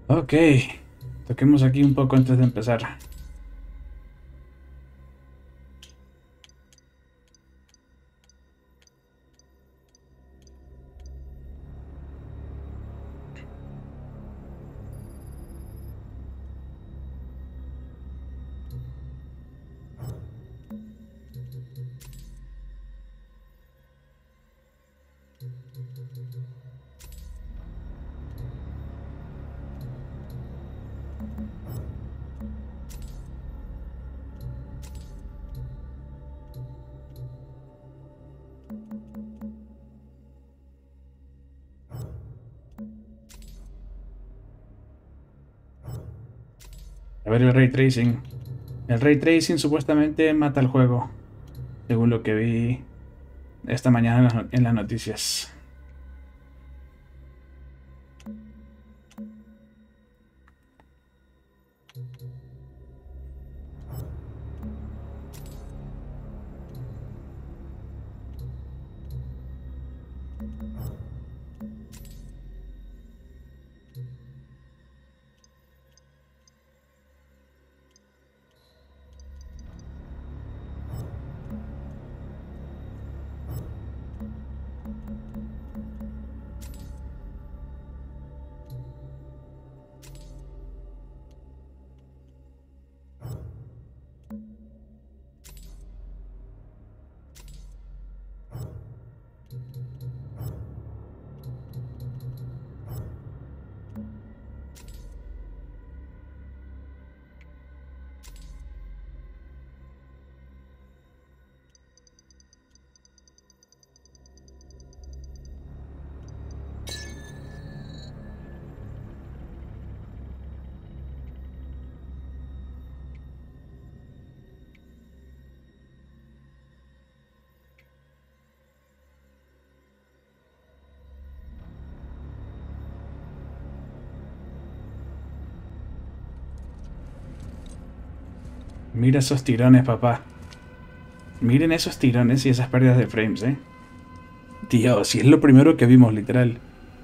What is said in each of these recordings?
Ok, toquemos aquí un poco antes de empezar. A ver el ray tracing. El ray tracing supuestamente mata el juego, según lo que vi esta mañana en las noticias. Mira esos tirones, papá. Miren esos tirones y esas pérdidas de frames, Dios, si es lo primero que vimos, literal.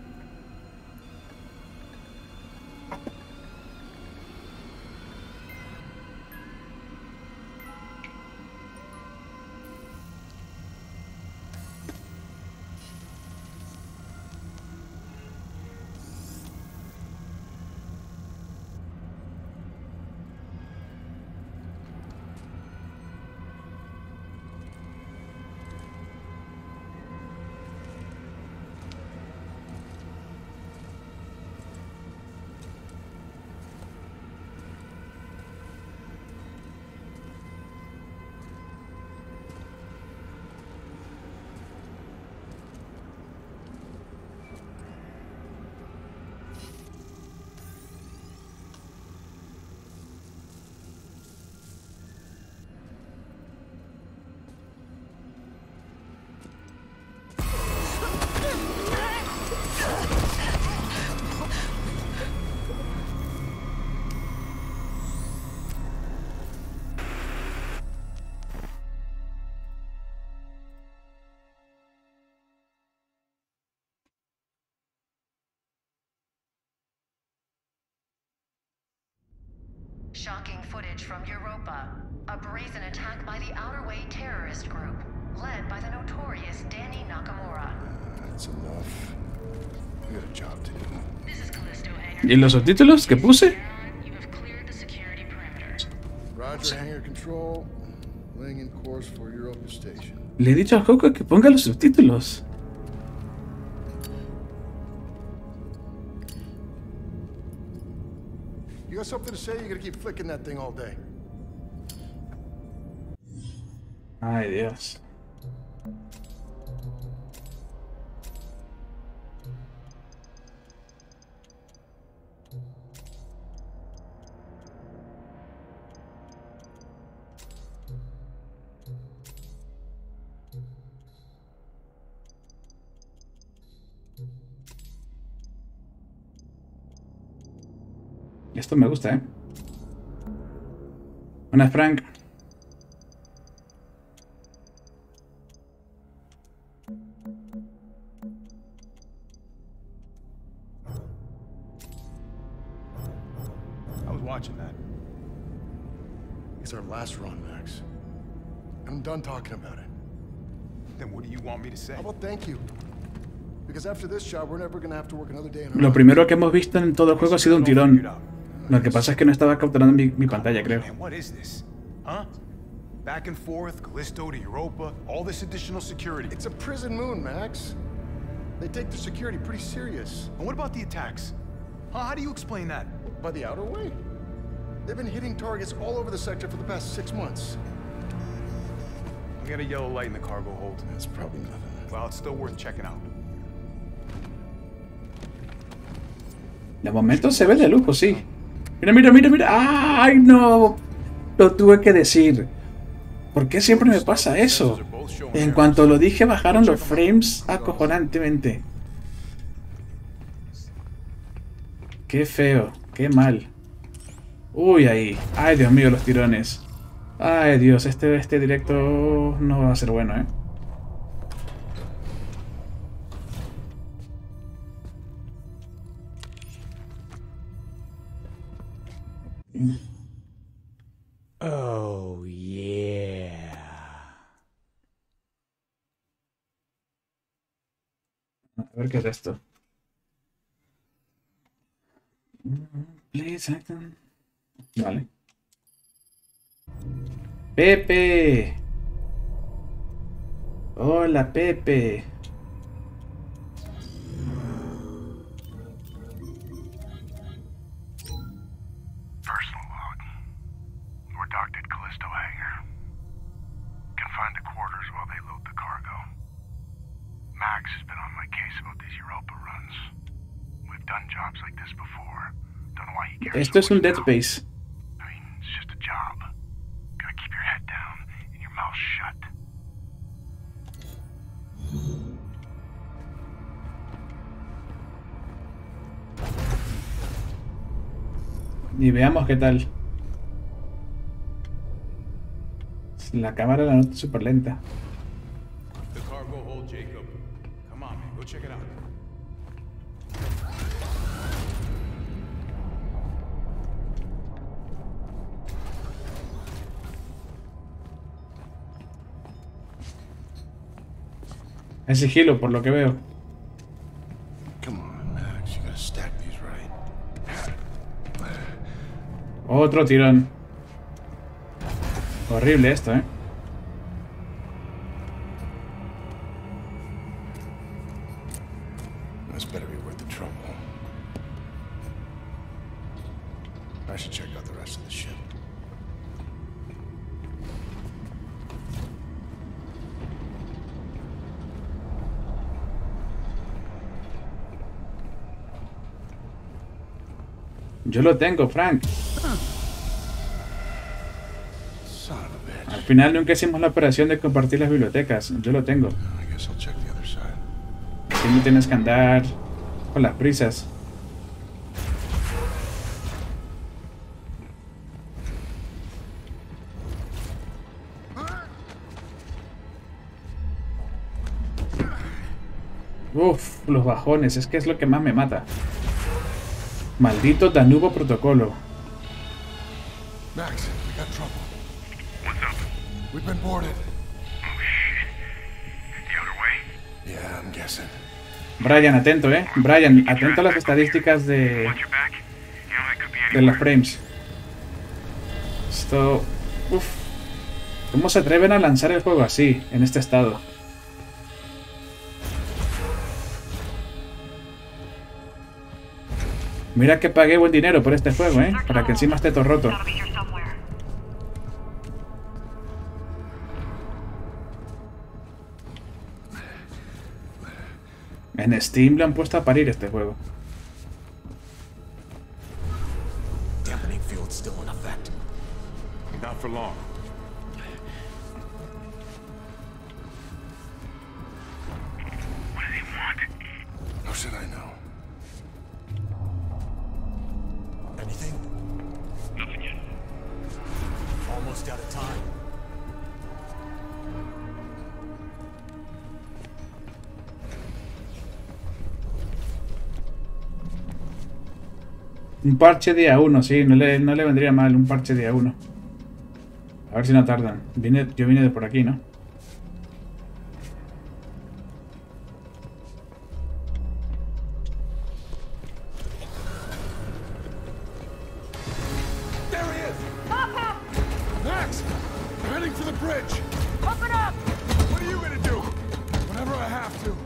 Shocking footage from Europa. A brazen attack by the Outer Way terrorist group, led by the notorious Danny Nakamura. That's enough. We got a job to do. This is Callisto Hangar. ¿Y los subtítulos que puse? You have cleared the security perimeter. Roger, hangar control. Laying in course for Europa Station. Le he dicho a Coco que ponga los subtítulos. You got something to say? You gotta keep flicking that thing all day. Ay, Dios. Esto me gusta, Buenas, Frank. watching that. It's our last run, Max. I'm done talking about it. Then what do you want me to say? How about thank you? Because after this job, we're never gonna have to work another day in our Lo lives. primero que hemos visto en todo el juego ha sido un tirón. Lo que pasa es que no estaba capturando mi pantalla, creo. Man, what is this? Huh? Back and forth, Callisto to Europa, all this additional security. It's a prison moon, Max. They take their security pretty serious. And what about the attacks? Huh? How do you explain that? By the outer way. They've been hitting targets all over the sector for the past 6 months. We got a yellow light in the cargo hold. That's probably nothing. Well, it's still worth checking out. De momento se ve de lujo, sí. Mira, mira, mira, mira. ¡Ay, no! Lo tuve que decir. ¿Por qué siempre me pasa eso? En cuanto lo dije, bajaron los frames acojonantemente. Qué feo, qué mal. Uy, ahí. Ay, Dios mío, los tirones. Ay, Dios, este directo no va a ser bueno, ¿eh? Oh, yeah. A ver qué es esto. Please, acton. Vale. Pepe. Hola, Pepe. Personal log. We're docked at Callisto Hangar. Confined to quarters while they load the cargo. Max has been on my case about these Europa runs. We've done jobs like this before. Don't know why he cares. Esto es un Dead now. Space. I mean, it's just a job. Gotta keep your head down and your mouth shut. Y veamos qué tal. La cámara la nota súper lenta. The cargo hold, Jacob. Come on, man. Go check it out. Es sigilo, por lo que veo. Come on, Max. You gotta stack these right. Otro tirón. Horrible esto, ¿eh? This better be worth the trouble. I should check out the rest of the ship. Yo lo tengo, Frank. Son of a bitch. Al final nunca hicimos la operación de compartir las bibliotecas. Yo lo tengo. I guess I'll check the other side. Así no tienes que andar con las prisas. Uf, los bajones, es que es lo que más me mata. Maldito Danubo Protocolo. Max, we got trouble. What's up? We've been boarded. Oh, shit. The outer way? Yeah, I'm guessing. Brian, atento, Brian, atento a las estadísticas de Watch your back. You know, that could be los anywhere. frames. Esto... Uf. ¿Cómo se atreven a lanzar el juego así, en este estado? Mira que pagué buen dinero por este juego, para que encima esté todo roto. Gotta be here somewhere. En Steam lo han puesto a parir este juego. Dampening field still in effect. Not for long. What do they want? How should I know? Anything? Nothing yet. Almost out of time. Un parche de A1, sí, no le vendría mal un parche de A1. A ver si no tardan. Yo vine de por aquí, ¿no? There he is! Max! I'm heading for the bridge! Open up! What are you gonna do? Whenever I have to.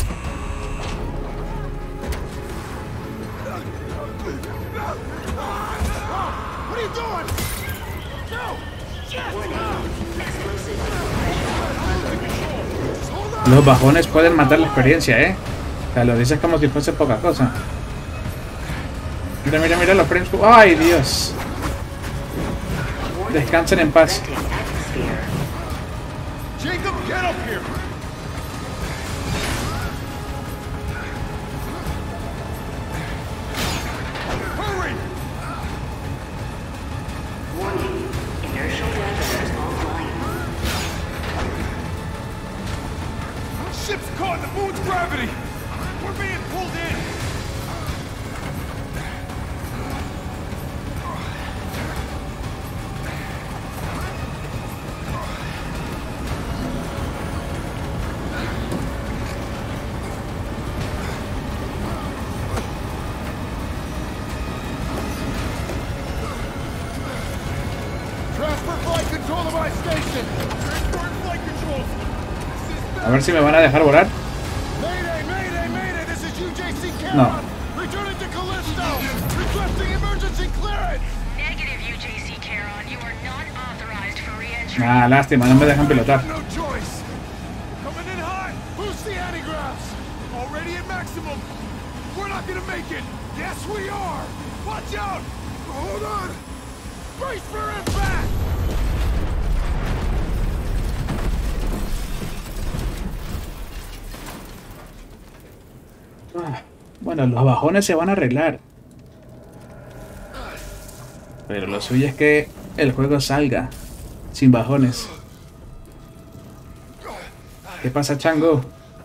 What are you doing? No! Los bajones pueden matar la experiencia, ¿eh? O sea, lo dices como si fuese poca cosa. Mira, mira, mira los frames. ¡Ay, Dios! Descansen en paz. Jacob, get up here! Hurry! Warning. Inertial dampeners offline. Ship's caught in the moon's gravity! We're being pulled in! Transfer flight control to my station! Transport flight control! A ver si me van a dejar volar. Mayday, mayday, mayday! This is UJC No. Cameron! Returning to Callisto! Requesting emergency clearance! Negative, UJC Charon. You are not authorized for re-entry. Ah, lástima, no me dejan pilotar. No choice! Coming in hot! Boost the antigraphs! Already at maximum! We're not gonna make it! Yes, we are! Watch out! Hold on! Brace for impact! Ah, bueno, los bajones se van a arreglar. Pero lo suyo es que el juego salga sin bajones. ¿Qué pasa, Chango?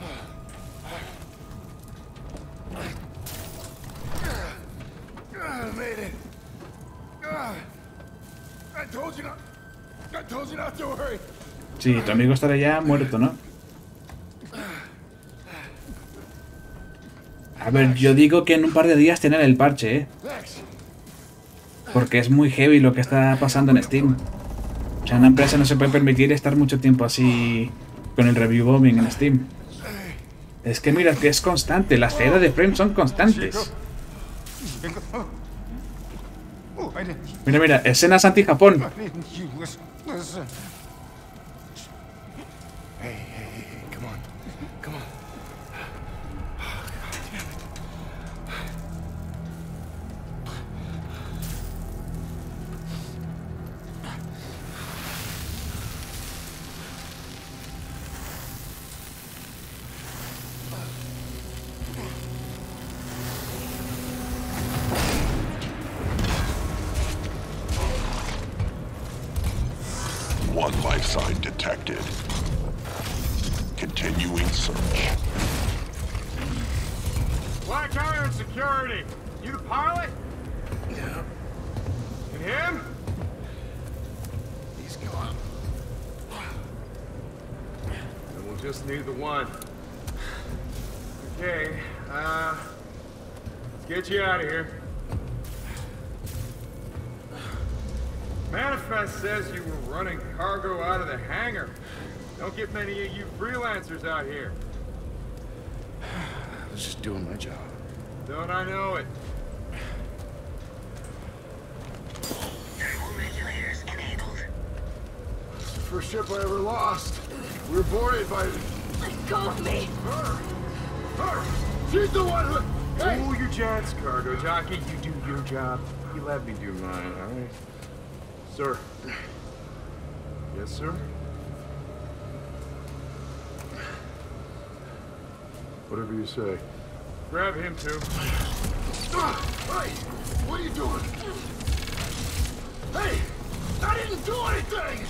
Made it! I told you not to worry! Sí, tu amigo estará ya muerto, ¿no? A ver, yo digo que en un par de días tienen el parche, ¿eh? Max! Porque es muy heavy lo que está pasando en Steam. O sea, una empresa no se puede permitir estar mucho tiempo así con el review bombing en Steam. Es que mira, que es constante. Las caídas de frames son constantes. Mira, mira, escenas anti-Japón. Hey, come on. Come on. Oh, God damn it. One life sign detected. Continuing search. Black Iron Security. You the pilot? Yeah, And him? he's gone. Then we'll just need the one. Okay, let's get you out of here. Manifest says you were running cargo out of the hangar. Don't get many of you freelancers out here. I was just doing my job. Don't I know it? Thermal regulators enabled. It's the first ship I ever lost. We were boarded by Let go of me! her. She's the one who... Hey! Cool your jets, cargo jockey. You do your job. You let me do mine, all right? Sir. Yes, sir? Whatever you say. Grab him, too. Hey! What are you doing? Hey! I didn't do anything!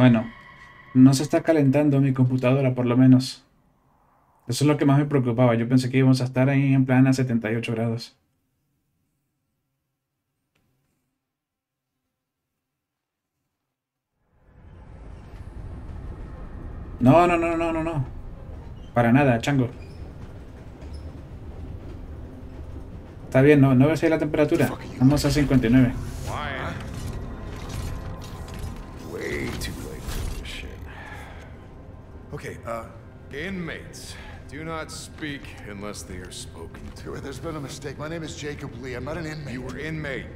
Bueno, no se está calentando mi computadora, por lo menos. Eso es lo que más me preocupaba. Yo pensé que íbamos a estar ahí en plan a 78 grados. No, no, no, no, no, no. Para nada, chango. Está bien, no ves ahí la temperatura. Vamos a 59. Way too late for this shit. Okay, inmates. Do not speak unless they are spoken to. There's been a mistake. My name is Jacob Lee. I'm not an inmate. You were inmate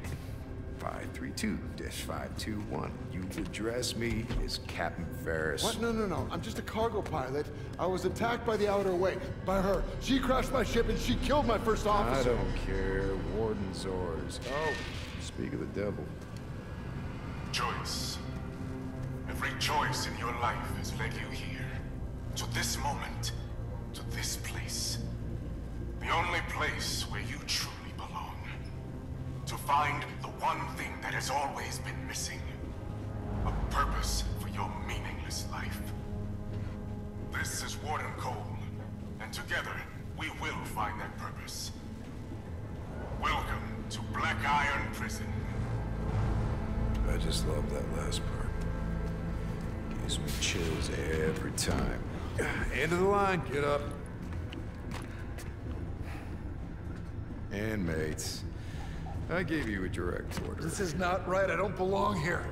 532-521. You address me as Captain Ferris. What? No, no, no. I'm just a cargo pilot. I was attacked by the Outer Way. By her. She crashed my ship and she killed my first officer. I don't care. Warden Zors. Oh, speak of the devil. Choice. Every choice in your life has led you here. To this moment. To this place. The only place where you truly belong. To find the one thing that has always been missing. A purpose for your meaningless life. This is Warden Cole, and together we will find that purpose. Welcome to Black Iron Prison. I just love that last part. Gives me chills every time. End of the line, get up. Inmates. I gave you a direct order. This is not right. I don't belong here.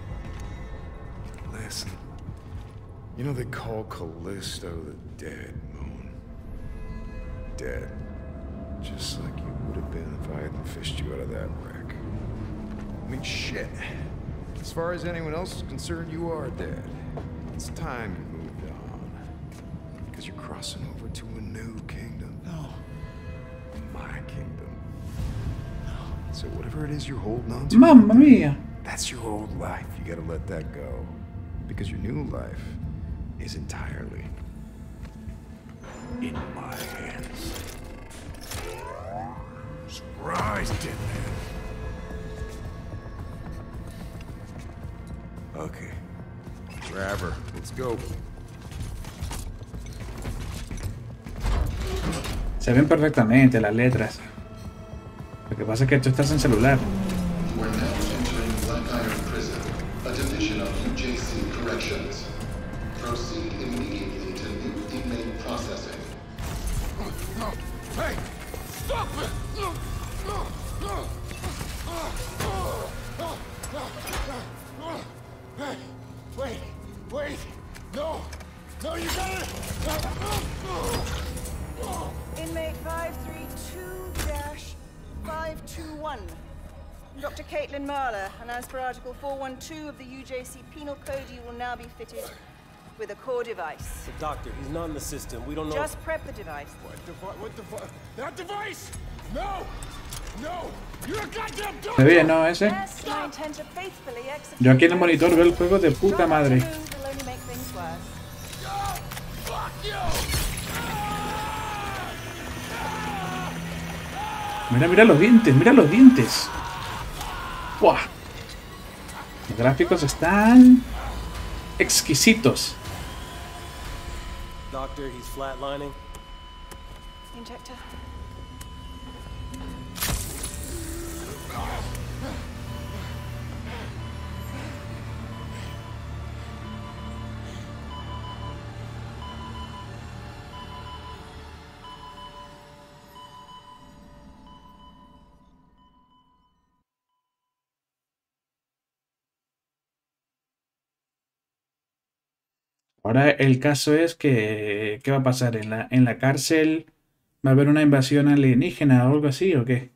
Listen. You know they call Callisto the Dead Moon. Dead. Just like you would have been if I hadn't fished you out of that wreck. I mean, shit. As far as anyone else is concerned, you are dead. It's time you moved on. Because you're crossing over to a new kingdom. No. My kingdom. So whatever it is you're holding on to, Mamma mia! that's your old life. You gotta let that go. Because your new life is entirely in my hands. Surprise, dead man. Okay. Grab her. Let's go. Se ven perfectamente las letras. Lo que pasa es que tú estás en celular. We're now entering Black Iron Prison, a division of UJC Corrections. Proceed immediately to new inmate processing. Hey! Stop it! Hey! Wait! No! No, you got it! Inmate 532-521. Dr. Caitlin Marler, and as per Article 412 of the UJC Penal Code, you will now be fitted with a core device. The doctor, he's not in the system. We don't know. Just prep the device. What device? That device? No! No! You're a goddamn dog! ¿Se ve, no, ese? Yes, I intend to faithfully execute. Yo aquí en el monitor veo el juego de puta madre. Will only make things worse. Fuck you! Mira los dientes, mira los dientes. ¡Buah! Los gráficos están exquisitos. Doctor, he's flatlining. Injector. Ahora el caso es que ¿qué va a pasar? ¿En la cárcel va a haber una invasión alienígena o algo así o qué?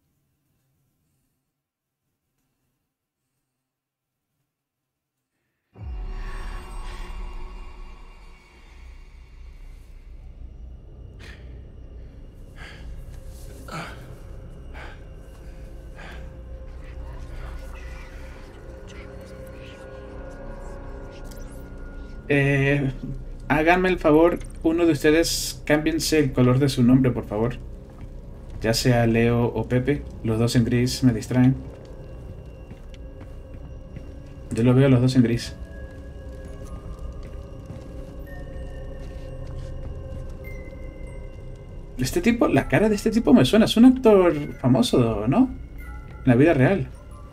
Háganme el favor, uno de ustedes, cámbiense el color de su nombre, por favor. Ya sea Leo o Pepe, los dos en gris me distraen. Yo lo veo los dos en gris. Este tipo, la cara de este tipo me suena. Es un actor famoso, ¿no? En la vida real.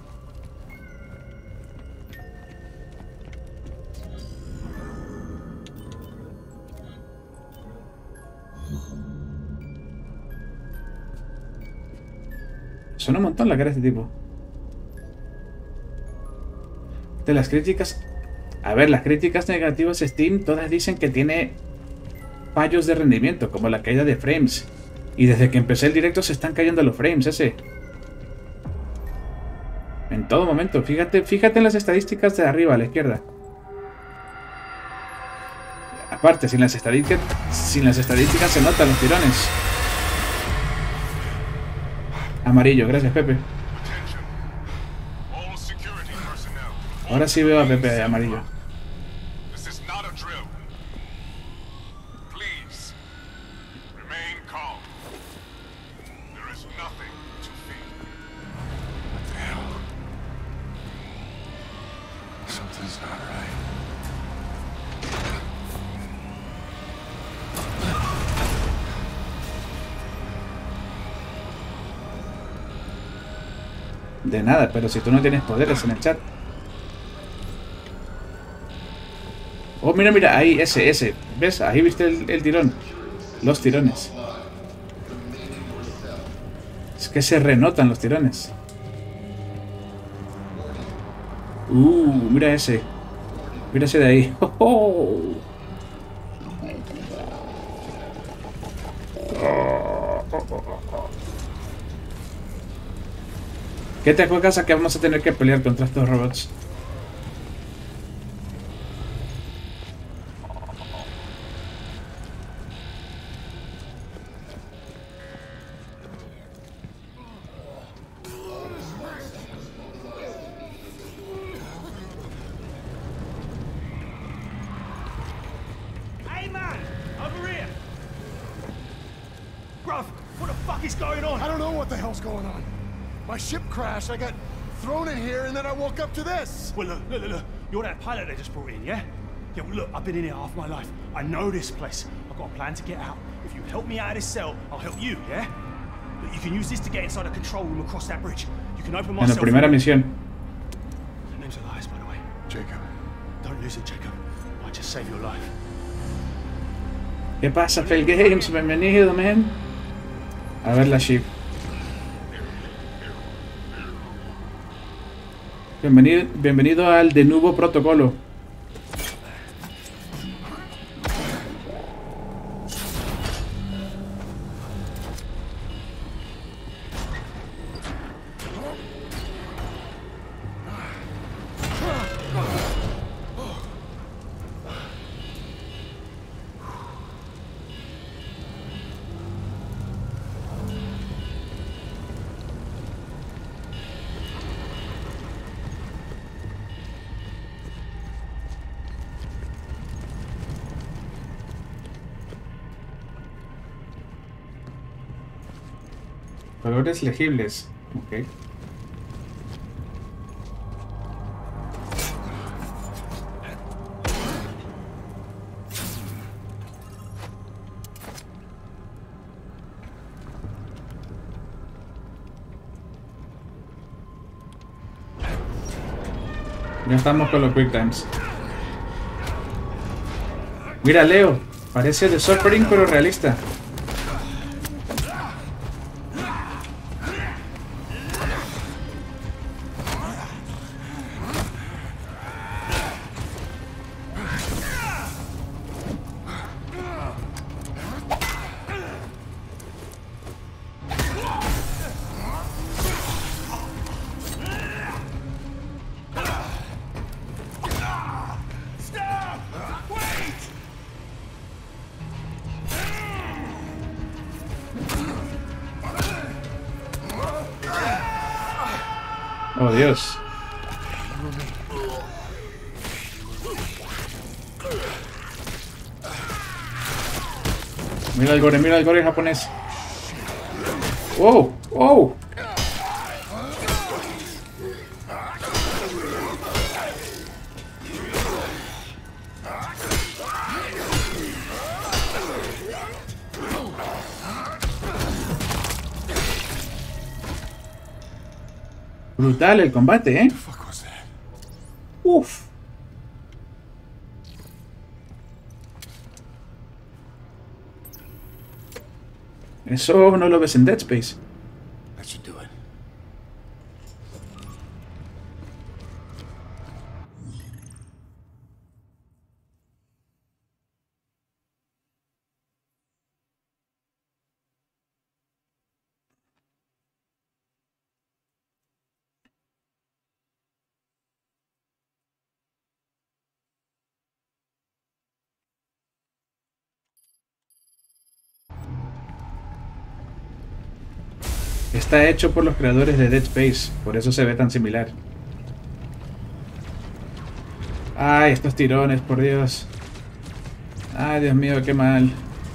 Suena un montón la cara de este tipo. De las críticas... A ver, las críticas negativas de Steam todas dicen que tiene fallos de rendimiento, como la caída de frames. Y desde que empecé el directo se están cayendo los frames, ese. En todo momento. Fíjate en las estadísticas de arriba, a la izquierda. Aparte, sin las estadísticas se notan los tirones. Amarillo, gracias Pepe. Ahora sí veo a Pepe de amarillo. De nada, pero si tú no tienes poderes en el chat. Oh, mira, mira, ahí, ese. ¿Ves? Ahí viste el tirón. Los tirones. Es que se renotan los tirones. Mira ese. Mira ese de ahí. ¡Oh, oh! ¿Qué te acuerdas a que vamos a tener que pelear contra estos robots? Hey man, over here. Bruv, what the fuck is going on? I don't know what the hell's going on. My ship crashed, I got thrown in here, and then I woke up to this. Well, look. You're that pilot they just brought in, yeah? Yeah, well, look, I've been in here half my life. I know this place. I've got a plan to get out. If you help me out of this cell, I'll help you, yeah? Look, you can use this to get inside the control room across that bridge. You can open my cell. En la primera misión. The name's Elias, by the way. Jacob. Don't lose it, Jacob. I just saved your life. ¿Qué pasa, Phil Games? Bienvenido, man. A ver la ship. Bienvenido al de nuevo protocolo. Colores legibles. Ok. Ya estamos con los quick times. Mira, Leo. Parece de Suffering pero realista. Oh, Dios. Mira el gore japonés. ¡Wow! ¡Wow! Brutal el combate, ¿eh? Uf. Eso no lo ves en Dead Space. That should do it. Está hecho por los creadores de Dead Space, por eso se ve tan similar. Ay, estos tirones, por Dios. Ay, Dios mío, qué mal.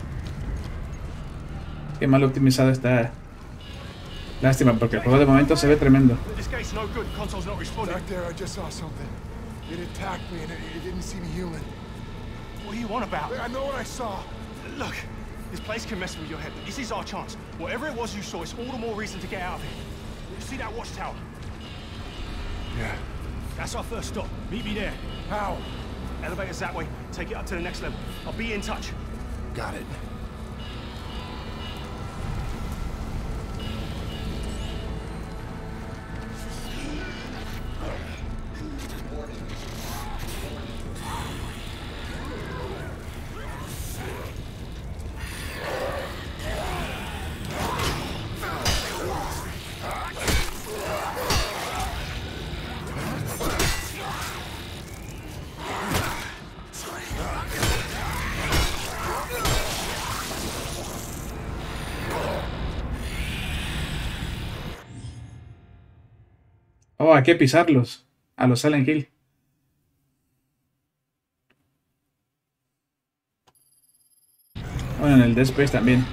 Qué mal optimizado está. Lástima, porque el juego de momento se ve tremendo. This gate's no good. Console's not responding. Back there, I just saw something. It attacked me and it didn't seem human. What do you want about? I know what I saw. Look, this place can mess with your head, but this is our chance. Whatever it was you saw, it's all the more reason to get out of here. You see that watchtower? Yeah. That's our first stop. Meet me there. How? Elevator's that way. Take it up to the next level. I'll be in touch. Got it. Oh, hay que pisarlos. A los Silent Hill. Bueno, en el Dead Space también.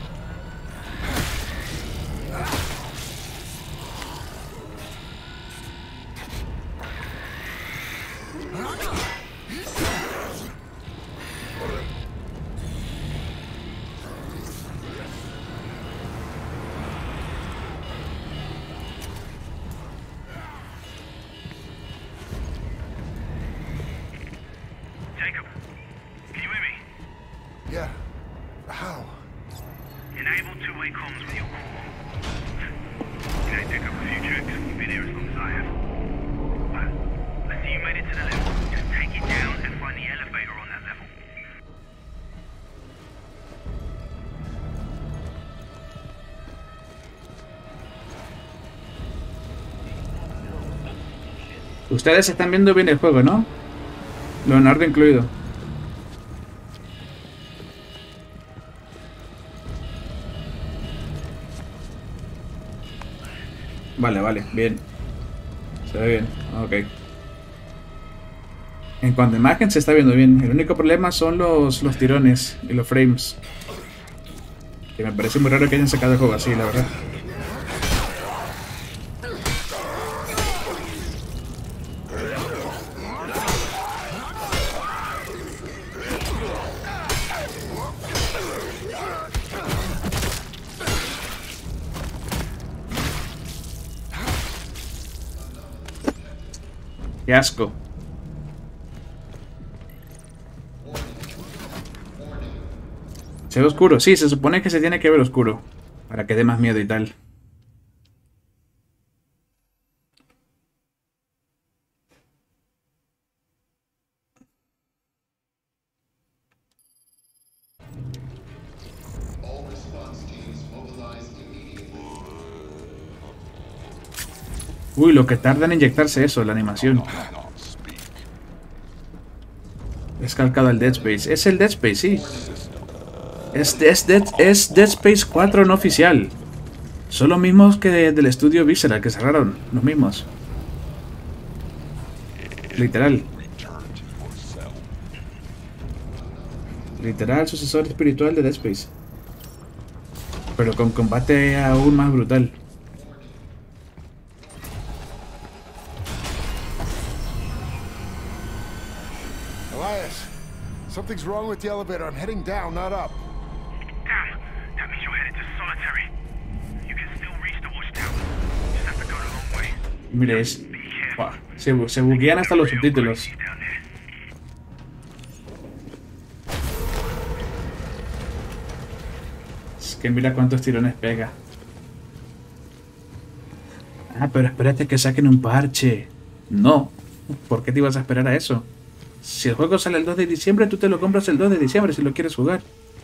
Yeah. How? Enable two-way comms with your core. Okay, Jacob, a few tricks. You've been here as long as I have. Right. Let's see you made it to the level. Just take it down and find the elevator on that level. Ustedes están viendo bien el juego, ¿no? Leonardo incluido. Vale, vale, bien. Se ve bien, ok. En cuanto a imagen se está viendo bien. El único problema son los tirones y los frames. Que me parece muy raro que hayan sacado el juego así, la verdad. Qué asco. Se ve oscuro. Sí, se supone que se tiene que ver oscuro. Para que dé más miedo y tal. Uy, lo que tarda en inyectarse eso, la animación. Es calcado al Dead Space. Es el Dead Space, sí. Es Dead Space 4 no oficial. Son los mismos que del estudio Visceral que cerraron. Los mismos. Literal. Literal sucesor espiritual de Dead Space. Pero con combate aún más brutal. Something's wrong with the elevator. I'm heading down, not up. Damn! That means you're headed to Solitary. You can still reach the watchtower. Just have to go the long way. Mire, wow, se buguean hasta los subtítulos. Es que mira cuántos tirones pega. Ah, pero espérate que saquen un parche. No, ¿por qué te ibas a esperar a eso? Si el juego sale el 2 de diciembre, tú te lo compras el 2 de diciembre si lo quieres jugar.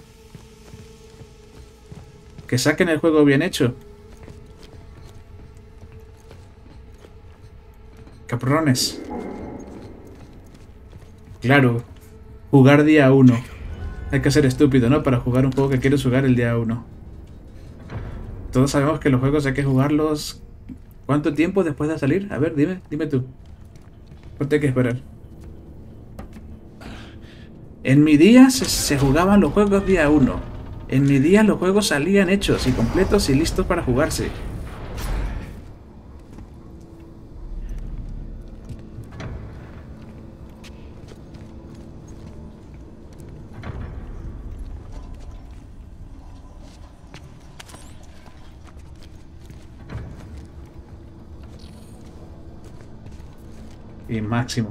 Que saquen el juego bien hecho. Cabrones. Claro, jugar día 1. Hay que ser estúpido, ¿no? Para jugar un juego que quieres jugar el día 1. Todos sabemos que los juegos hay que jugarlos... ¿Cuánto tiempo después de salir? A ver, dime tú. ¿Cuánto hay que esperar? En mi día se jugaban los juegos día 1. En mi día los juegos salían hechos y completos y listos para jugarse. Y máximo.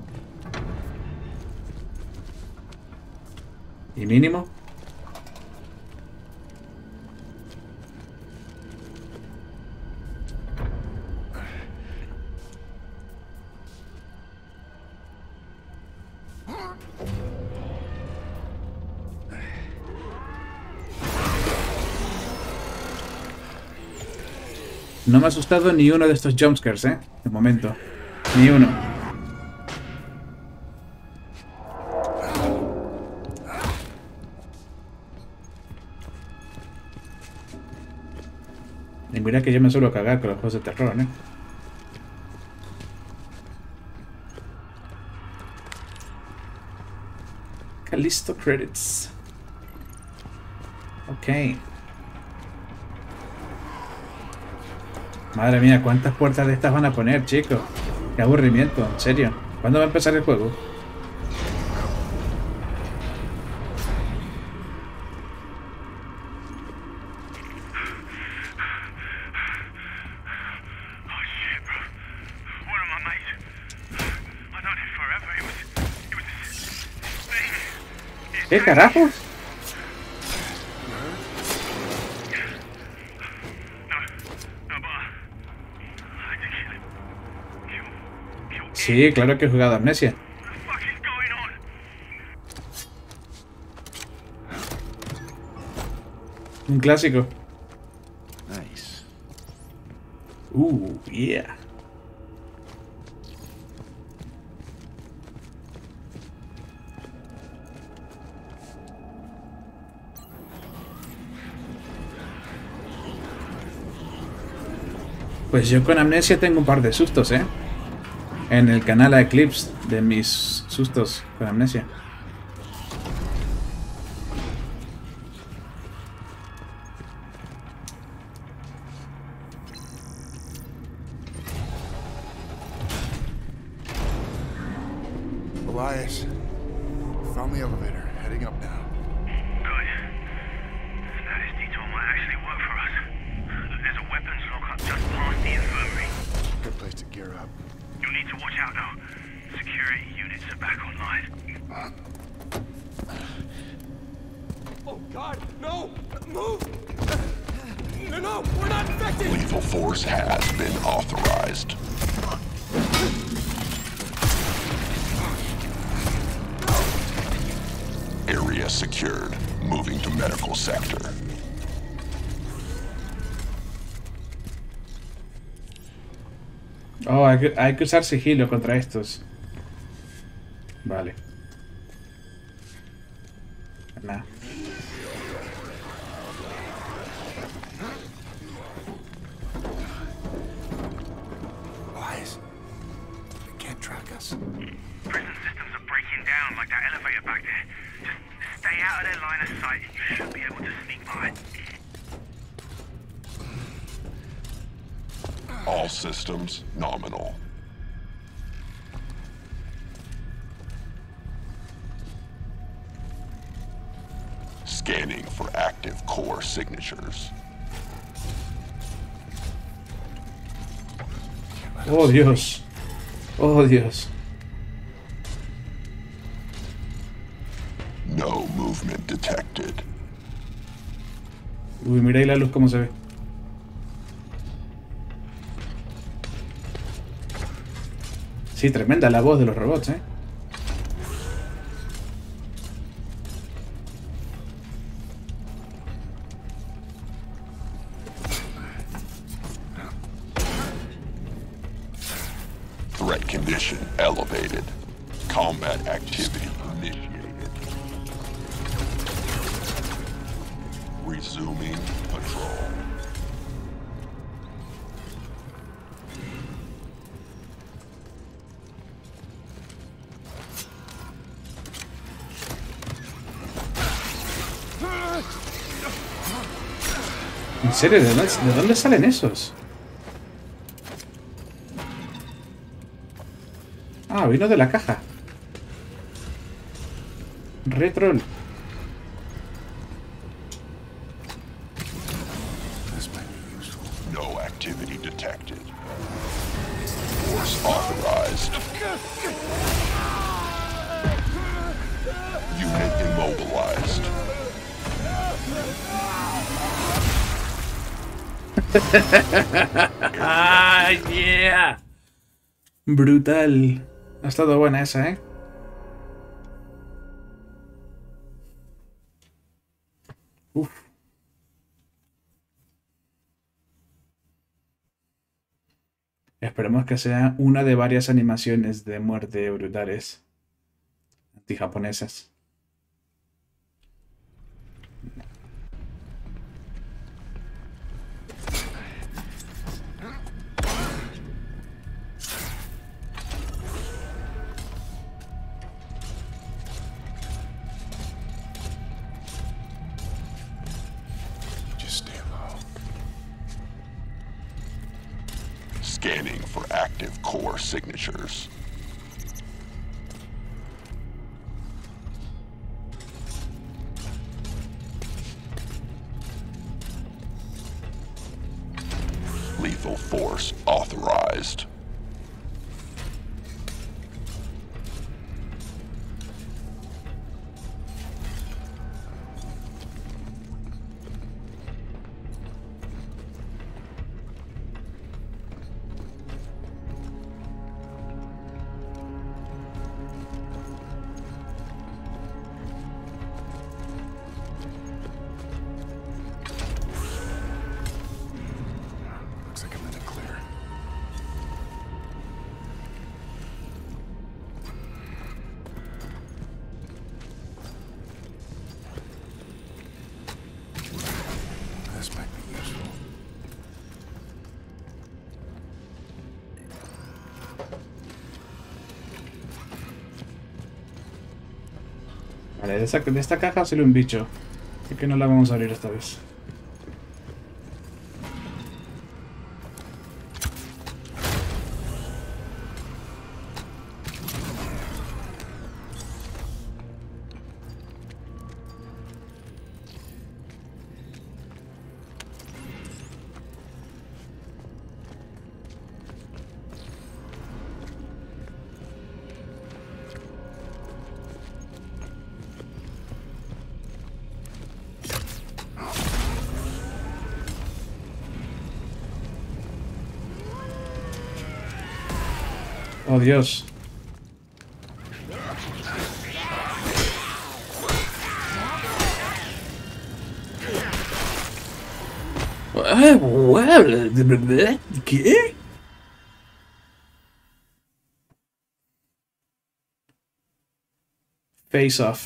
Y mínimo. No me ha asustado ni uno de estos jumpscares, de momento. Ni uno. Y mira que yo me suelo cagar con los juegos de terror, Callisto credits. Ok. Madre mía, ¿cuántas puertas de estas van a poner, chicos? Qué aburrimiento, en serio. ¿Cuándo va a empezar el juego? ¿Qué carajos? Sí, claro que he jugado Amnesia. Un clásico. Nice. Yeah. Pues yo con Amnesia tengo un par de sustos, en el canal Eclipse de mis sustos con Amnesia. Elias, found the elevator, heading up now. Good. Now this detour might actually work for us. There's a weapons lockup just past the infirmary. Good place to gear up. You'll need to watch out though. Security units are back online. Oh God, no! Move! No, we're not infected! Lethal force has been authorized. Area secured. Moving to medical sector. Oh, hay que usar sigilo contra estos. Vale. Nah. Elias, they can't track us. Prison systems are breaking down like that elevator back there. Just stay out of their line of sight and you should be able to sneak by. All systems nominal. Scanning for active core signatures. Oh, Dios. Oh, Dios. No movement detected. Uy, mira ahí la luz cómo se ve. Sí, tremenda la voz de los robots, ¿eh? Threat condition elevated. Combat activity initiated. Resuming patrol. ¿En serio? ¿De dónde salen esos? Ah, vino de la caja. Retrol. No activity detected. Force authorized. Unit immobilized. ¡Ah, yeah! Brutal. Ha estado buena esa, ¿eh? Uf. Esperemos que sea una de varias animaciones de muerte brutales antijaponesas. Scanning for active core signatures. Lethal force authorized. Vale, de esta caja sale un bicho. Así que no la vamos a abrir esta vez. Oh, Dios. ¿Qué? Face off.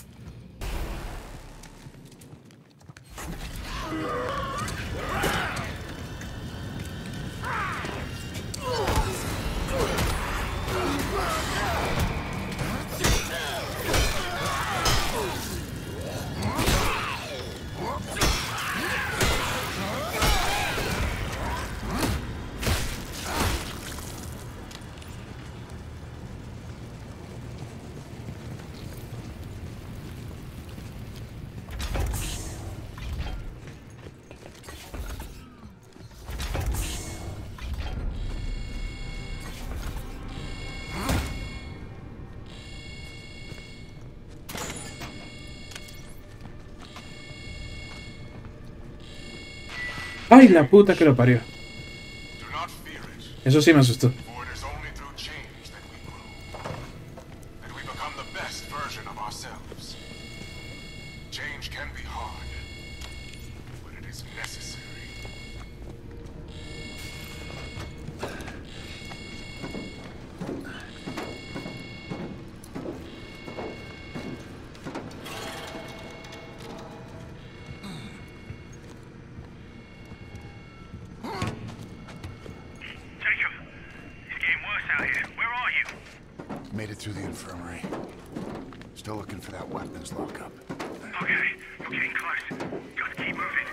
¡Ay, la puta que lo parió! Eso sí me asustó. Made it through the infirmary. Still looking for that weapons lockup. Okay, you're getting close. Just keep moving.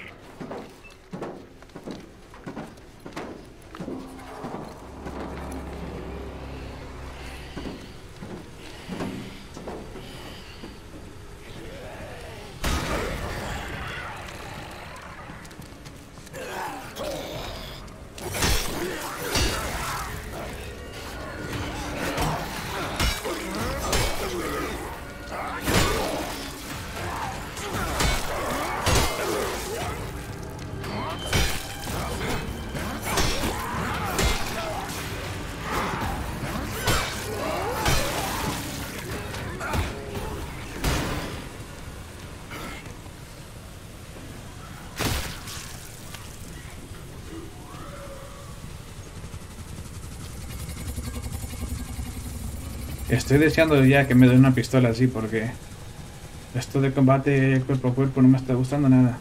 Estoy deseando ya que me den una pistola así, porque esto de combate cuerpo a cuerpo no me está gustando nada.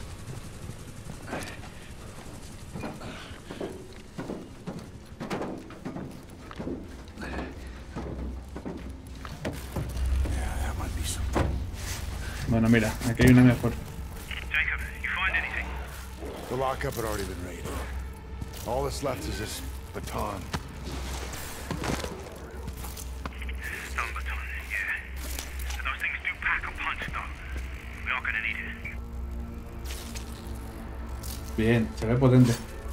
Bueno, mira, aquí hay una mejor. Jacob, you find anything? The lockup had already been raided. All that's left is this baton. Stun baton, yeah. Those things do pack a punch, though. We are gonna need it. Bien, se ve potente.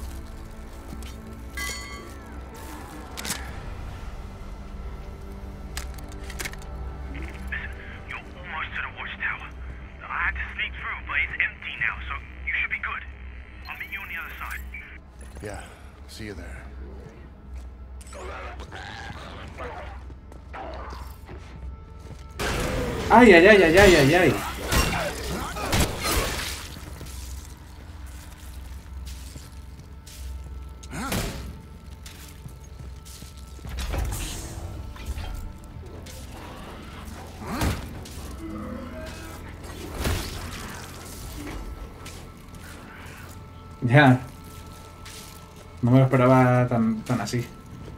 Yeah, see you there. Ay, ay, ay, ay, ay, ay, ay. Ya. No me lo esperaba tan así.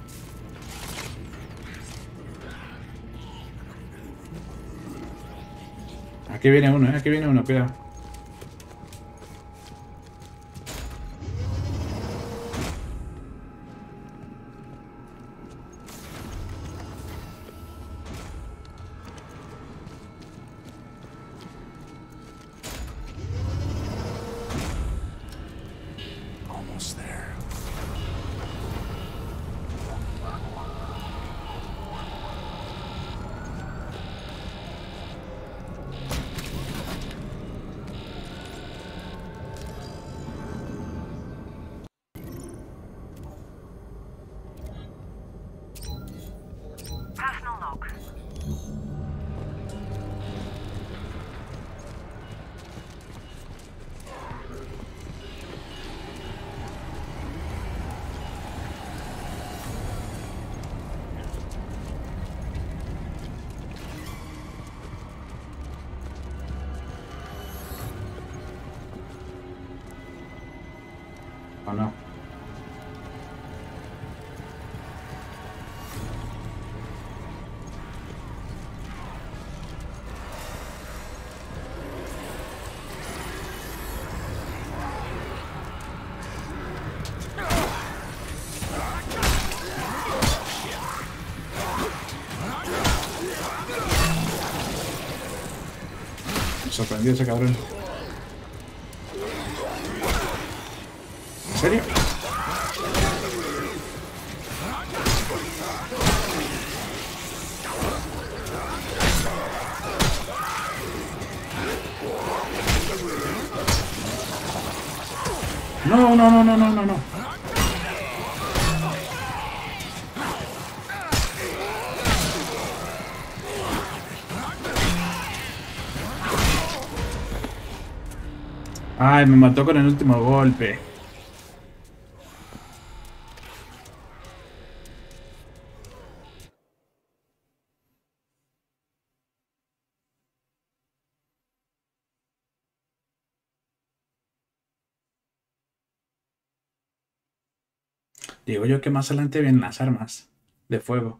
Aquí viene uno, aquí viene uno, cuidado. Almost there. Personal log. ¿O no? Me sorprendió ese cabrón. ¿En serio? No, no, no, no, no, no, no. Ay, me mató con el último golpe. Digo yo que más adelante vienen las armas de fuego.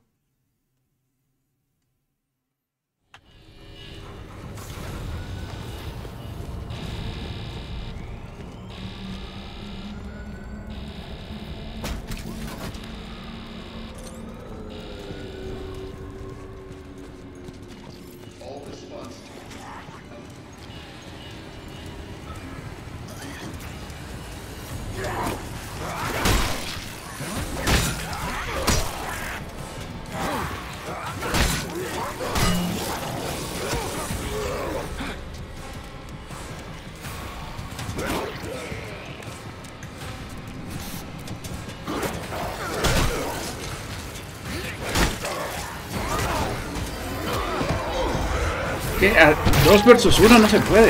¿Qué? A 2 versus 1 no se puede.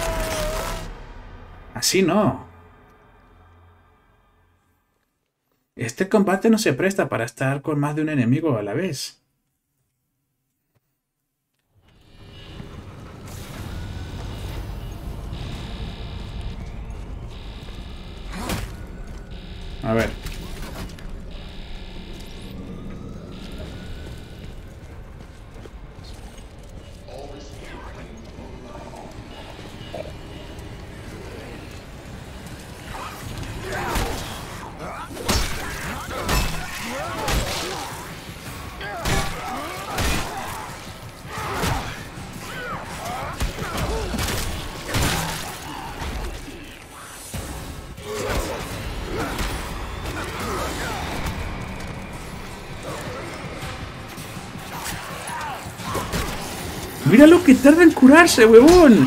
Así no. Este combate no se presta para estar con más de un enemigo a la vez. A ver. Mira lo que tarda en curarse, huevón.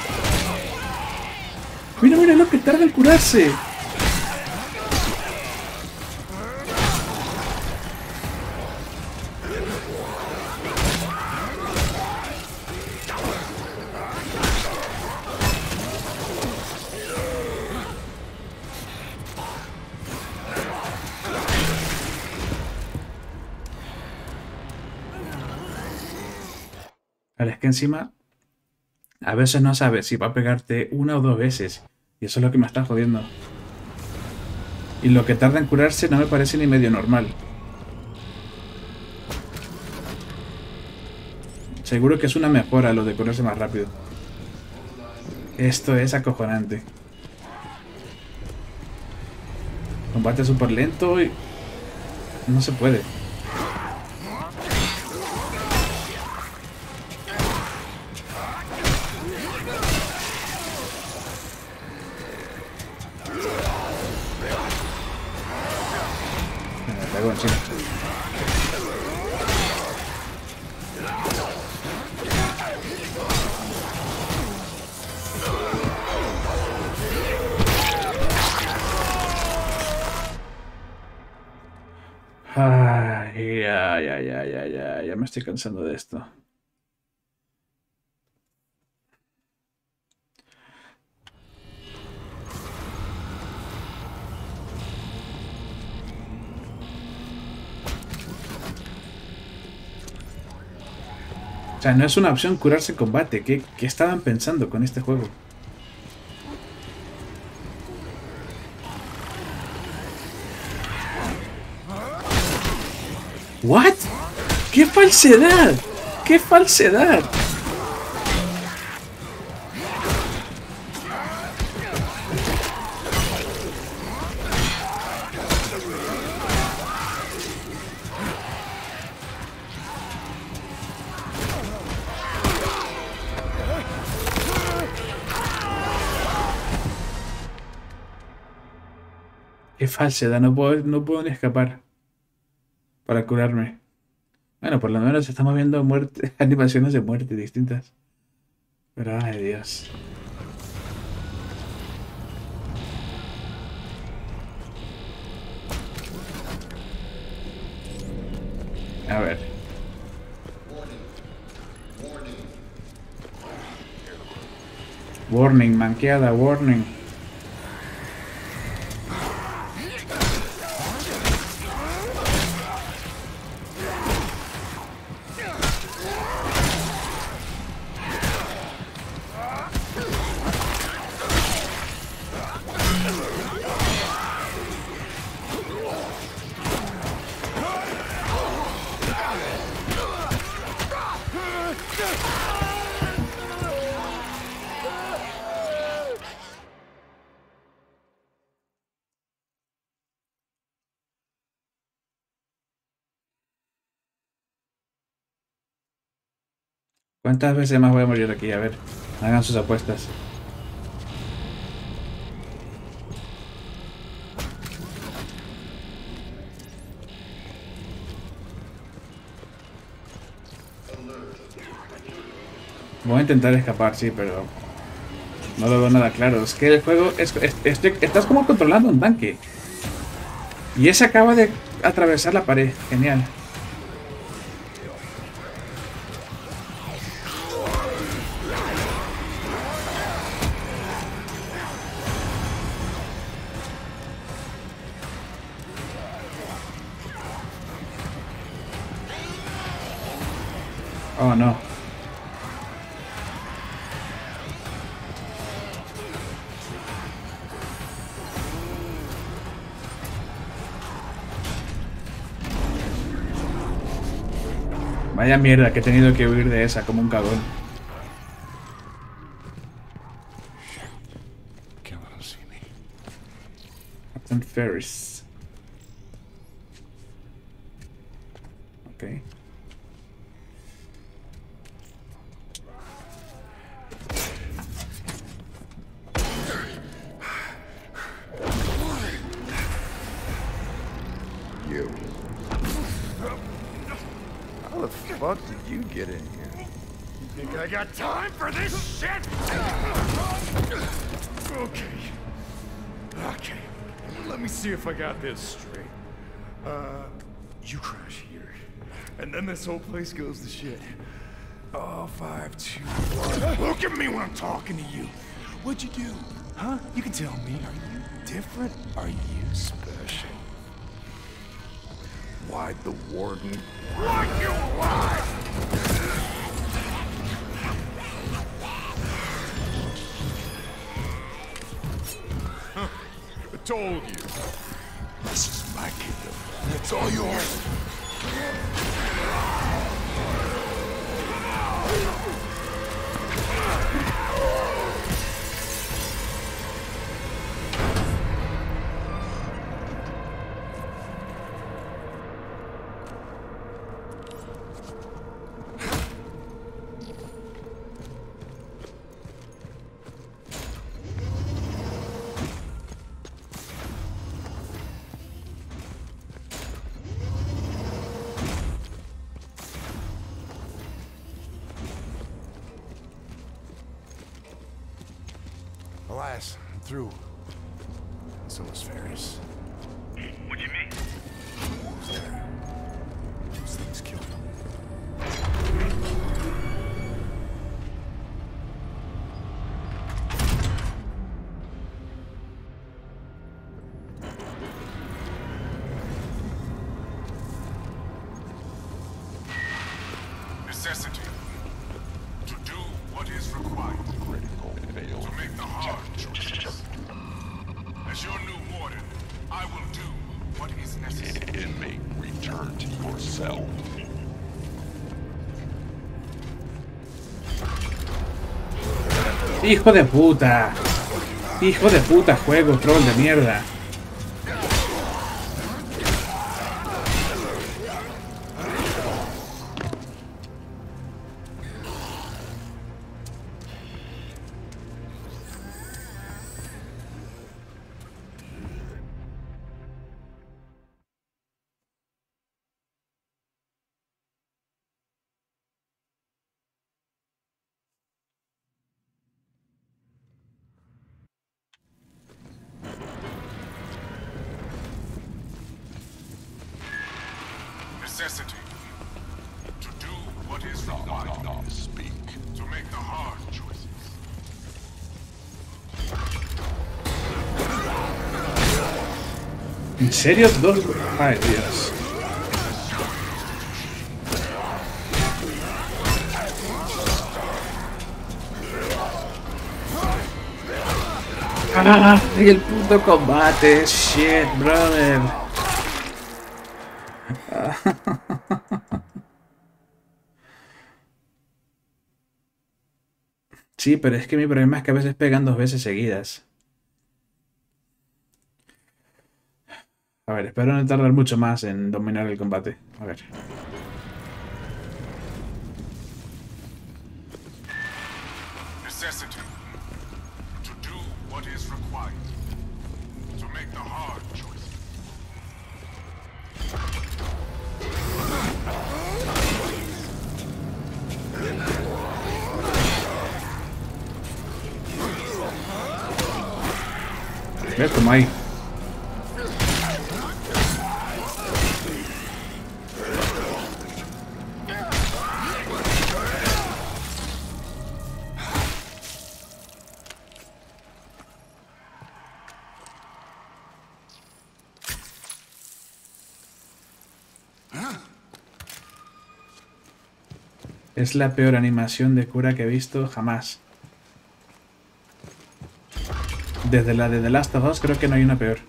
Mira, mira lo que tarda en curarse. Vale, es que encima a veces no sabes si va a pegarte 1 o 2 veces. Y eso es lo que me está jodiendo. Y lo que tarda en curarse no me parece ni medio normal. Seguro que es una mejora lo de curarse más rápido. Esto es acojonante. Combate súper lento y no se puede. Ay, ya me estoy cansando de esto. O sea, no es una opción curarse en combate. ¿Qué estaban pensando con este juego? ¿What? ¡Qué falsedad! ¡Qué falsedad! ¡Qué falsedad! No puedo ni escapar para curarme. Bueno, por lo menos estamos viendo muerte, animaciones de muerte distintas. Pero, ay Dios. A ver. Warning, manqueada, warning. ¿Cuántas veces más voy a morir aquí? A ver, hagan sus apuestas. Voy a intentar escapar, sí, pero no lo veo nada claro. Es que el juego estás como controlando un tanque. Y ese acaba de atravesar la pared. Genial. Oh, no. Vaya mierda que he tenido que huir de esa como un cagón. Captain Ferris. Ok. How the fuck did you get in here? You think I got time for this shit? Okay. Let me see if I got this straight. You crash here, and then this whole place goes to shit. Oh, 5, 2, 1. Look at me when I'm talking to you. What'd you do? Huh? You can tell me. Are you different? Are you special? Why'd the warden want you alive? Huh. I told you. This is my kingdom. It's all yours. Alas, I'm through. And so is Ferris. What do you mean? Who's there? Those things killed him. Necessity. To do what is required. To make the hard choices. As your new warden, I will do what is necessary. Inmate, return to your cell. Hijo de puta. Hijo de puta juego, troll de mierda. Necessity. ¿En serio? Dos. Ay, Dios. ¡Ah! Y el puto combate. Shit, brother. Sí, pero es que mi problema es que a veces pegan 2 veces seguidas. A ver, espero no tardar mucho más en dominar el combate. A ver. Necessity. To do what is required. To make the hard choice. ¿Ves cómo hay? Es la peor animación de cura que he visto jamás. Desde la de The Last of Us creo que no hay una peor.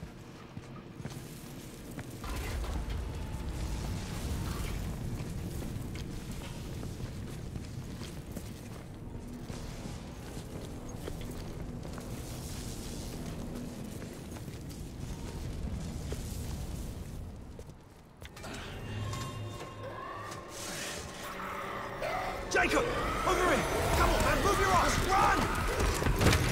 Jacob! Over here! Come on, man! Move your ass! Run!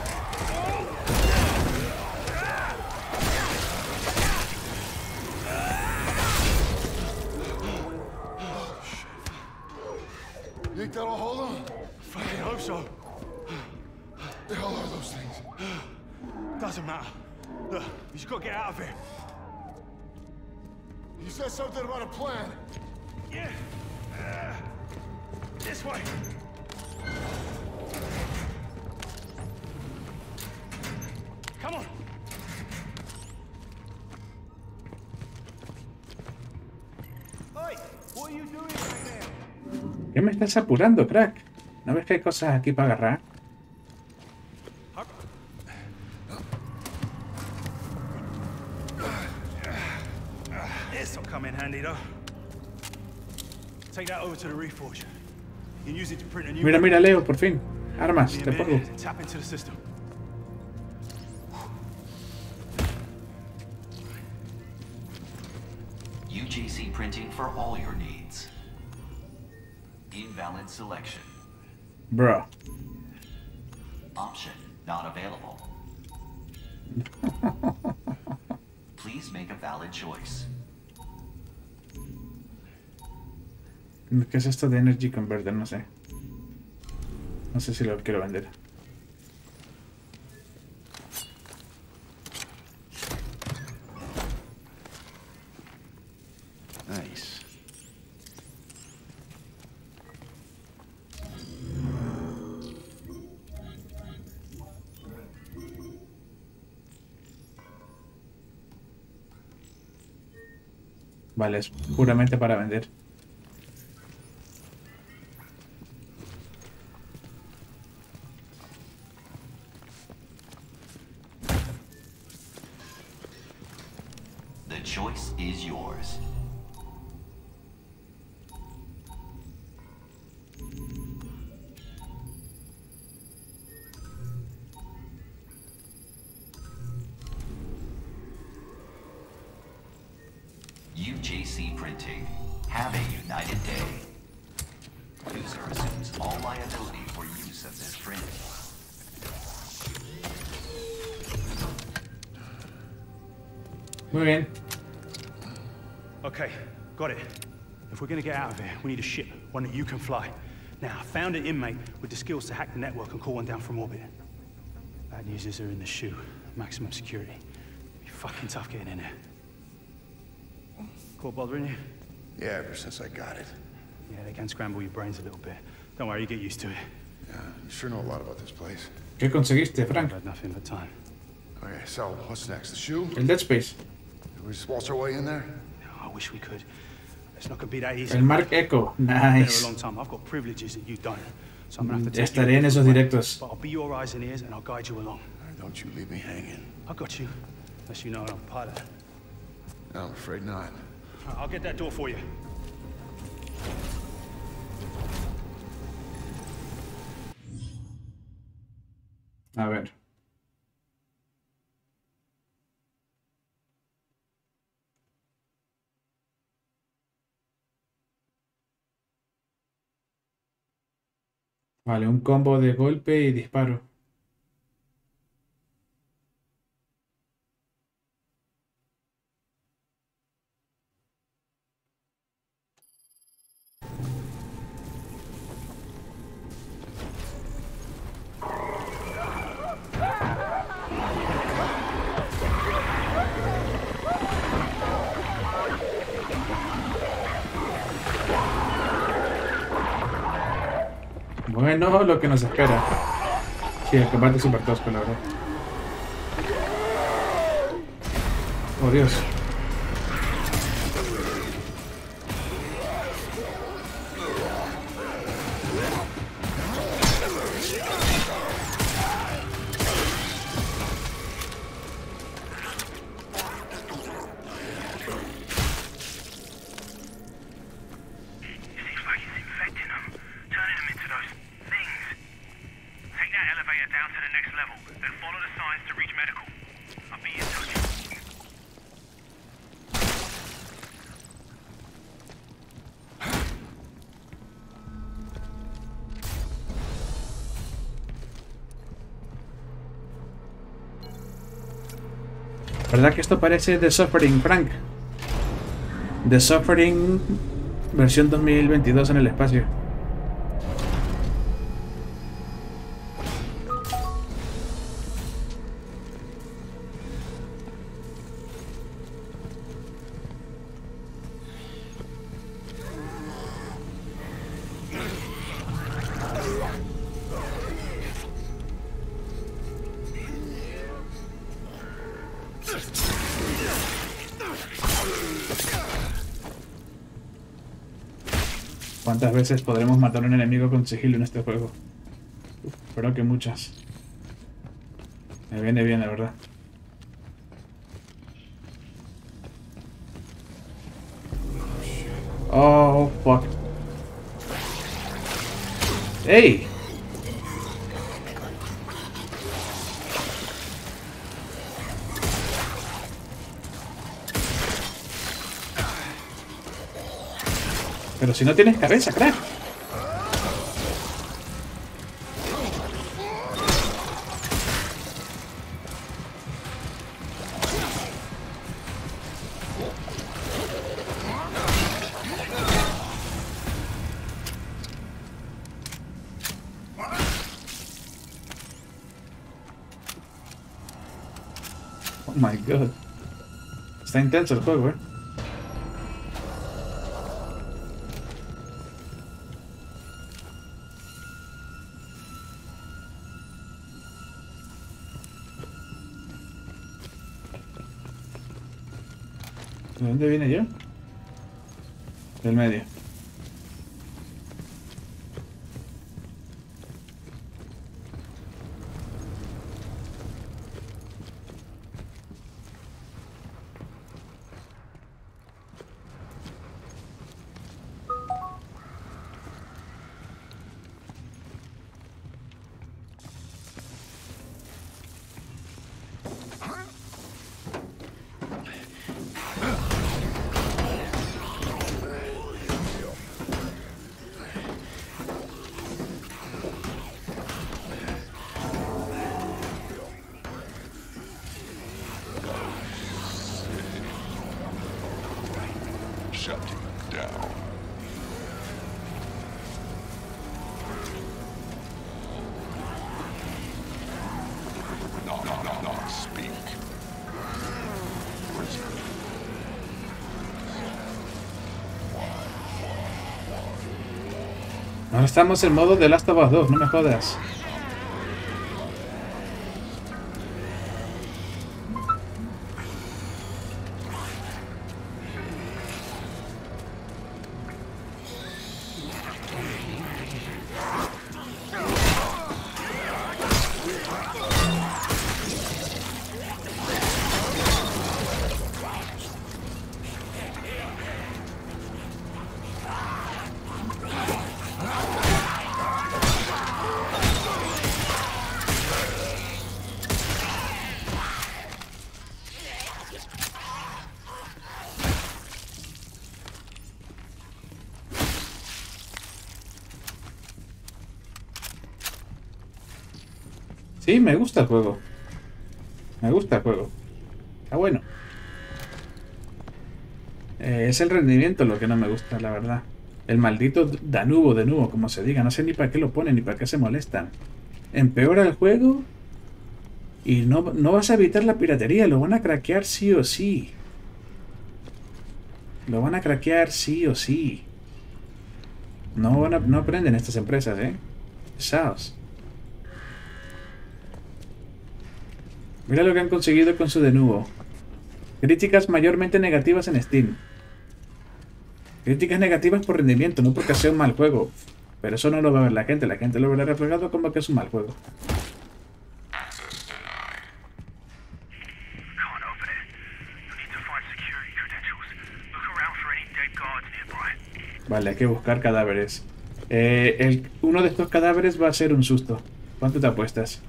You think that'll hold him? Fucking hope so. The hell are those things? Doesn't matter. Look, you just gotta get out of here. You said something about a plan. Yeah. This way. Come on. Hey, what are you doing right now? ¿Qué me estás apurando, crack? ¿No ves que hay cosas aquí para agarrar? This'll come in handy, though. Take that over to the Reforge. You can use it to print a new. Mira, mira, Leo, por fin. Armas, te pongo. Tap into the system. UJC printing for all your needs. Invalid selection. Bro. Option not available. Please make a valid choice. ¿Qué es esto de Energy Converter? No sé. No sé si lo quiero vender. Nice. Vale, es puramente para vender. The choice is yours. UJC Printing. Have a united day. User assumes all liability for use of this print. Muy bien. Okay, got it. If we're gonna get out of here, we need a ship, one that you can fly. Now, I found an inmate with the skills to hack the network and call one down from orbit. Bad news is they're in the SHU, maximum security. It'll be fucking tough getting in there. Caught bothering you? Yeah, ever since I got it. Yeah, they can scramble your brains a little bit. Don't worry, you get used to it. Yeah, you sure know a lot about this place. ¿Qué conseguiste, Frank? I've had nothing but time. Okay, so what's next? The SHU? El Dead Space. We just waltz our way in there? I wish we could. It's not gonna be that easy. El Mark Echo, Been there a nice. long time. I've got privileges that you don't. So I'm gonna have to take Estaré you en esos directos. But I'll be your eyes and ears and I'll guide you along. Don't you leave me hanging. I got you. Unless you know I'm a pilot. I'm afraid not. I'll get that door for you. A ver. Vale, un combo de golpe y disparo. Bueno, lo que nos espera. Sí, el combate es súper tosco, la verdad. Oh, Dios. ¿Verdad que esto parece The Suffering, Frank? The Suffering versión 2022 en el espacio. ¿Cuántas veces podremos matar a un enemigo con sigilo en este juego? Espero que muchas. Me viene bien, la verdad. Oh, fuck. ¡Ey! Pero si no tienes cabeza, crack. Oh my god. Está intenso el juego, ¿De dónde viene yo? Del medio. Ahora estamos en modo de Last of Us 2, no me jodas. Sí, me gusta el juego. Me gusta el juego. Está bueno. Es el rendimiento lo que no me gusta, la verdad. El maldito Danubo, de nuevo, como se diga. No sé ni para qué lo ponen, ni para qué se molestan. Empeora el juego y no vas a evitar la piratería. Lo van a craquear sí o sí. Lo van a craquear sí o sí. No aprenden estas empresas, Pesados. Mira lo que han conseguido con su Denuvo. Críticas mayormente negativas en Steam. Críticas negativas por rendimiento, no porque sea un mal juego. Pero eso no lo va a ver la gente. La gente lo verá reflejado como que es un mal juego. Vale, hay que buscar cadáveres. Uno de estos cadáveres va a ser un susto. ¿Cuánto te apuestas?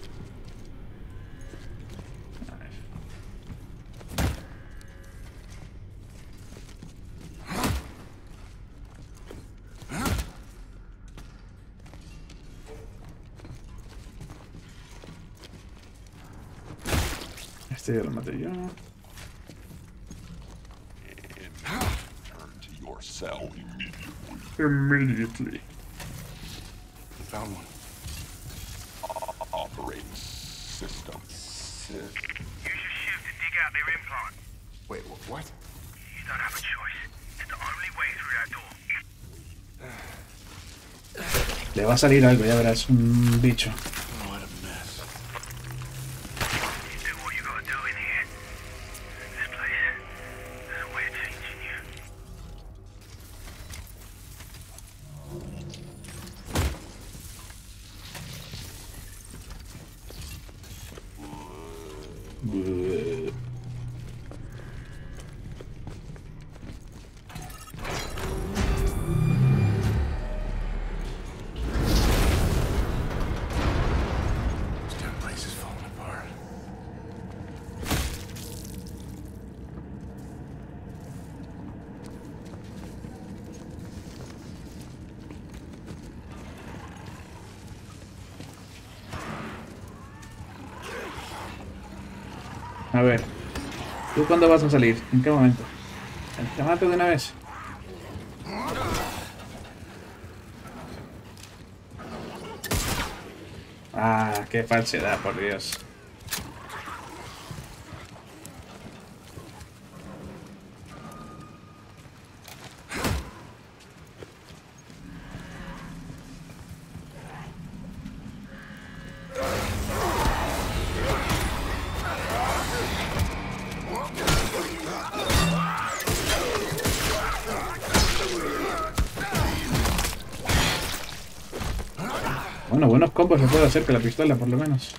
Este ya lo maté yo. Immediately. Found one. Operating system. Use your shiv to dig out their implant. Wait, what? You don't have a choice. It's the only way through that door. Le va a salir algo, ya verás, un bicho. What a mess. Do what you gotta do in here. This place, there's a way of changing you. A ver, ¿tú cuándo vas a salir? ¿En qué momento? ¿Te mato de una vez? Ah, qué falsedad, por Dios. Bueno, buenos combos se puede hacer con la pistola, por lo menos.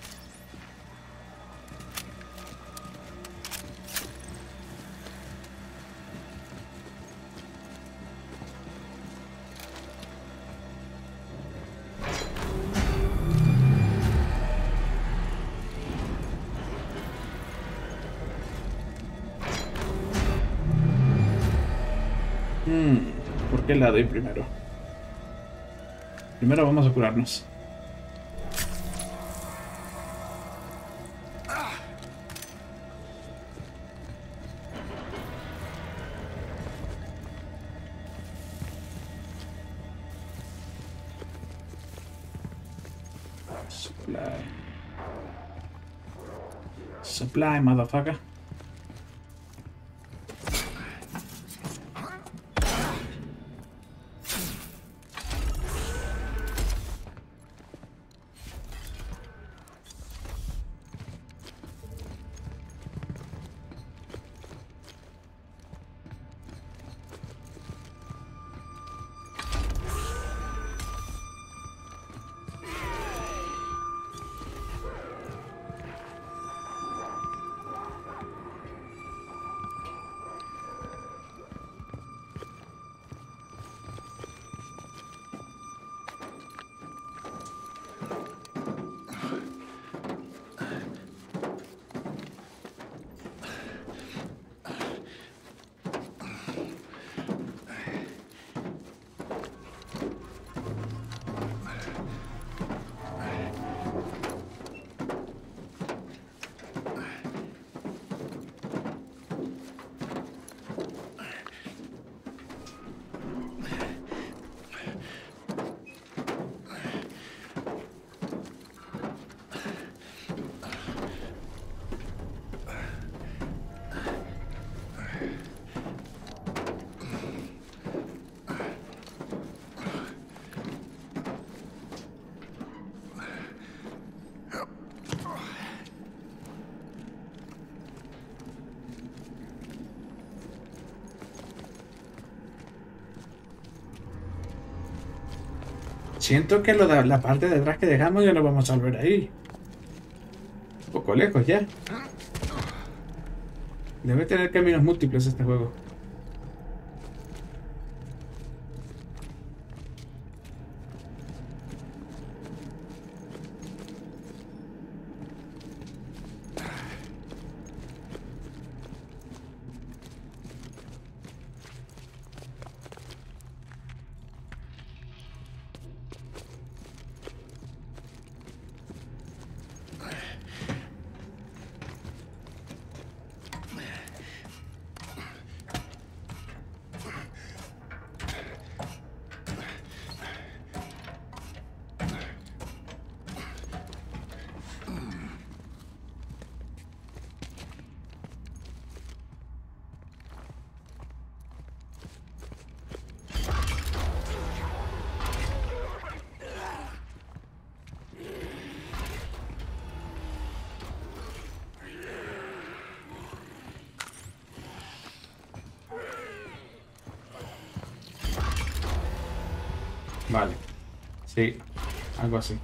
¿Por qué lado ir primero? Primero vamos a curarnos. Supply, motherfucker. Siento que la parte de atrás que dejamos ya no vamos a volver ahí. Un poco lejos ya. Debe tener caminos múltiples este juego. Vale. Sí, algo así.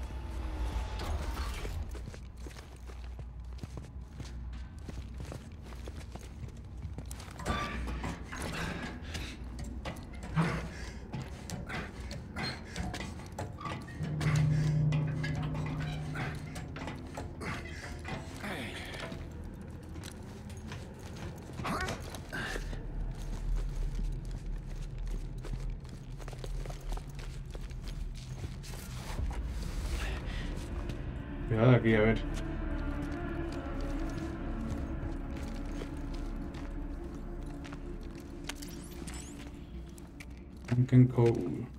Cuidado aquí, a ver. Pumpkin coal.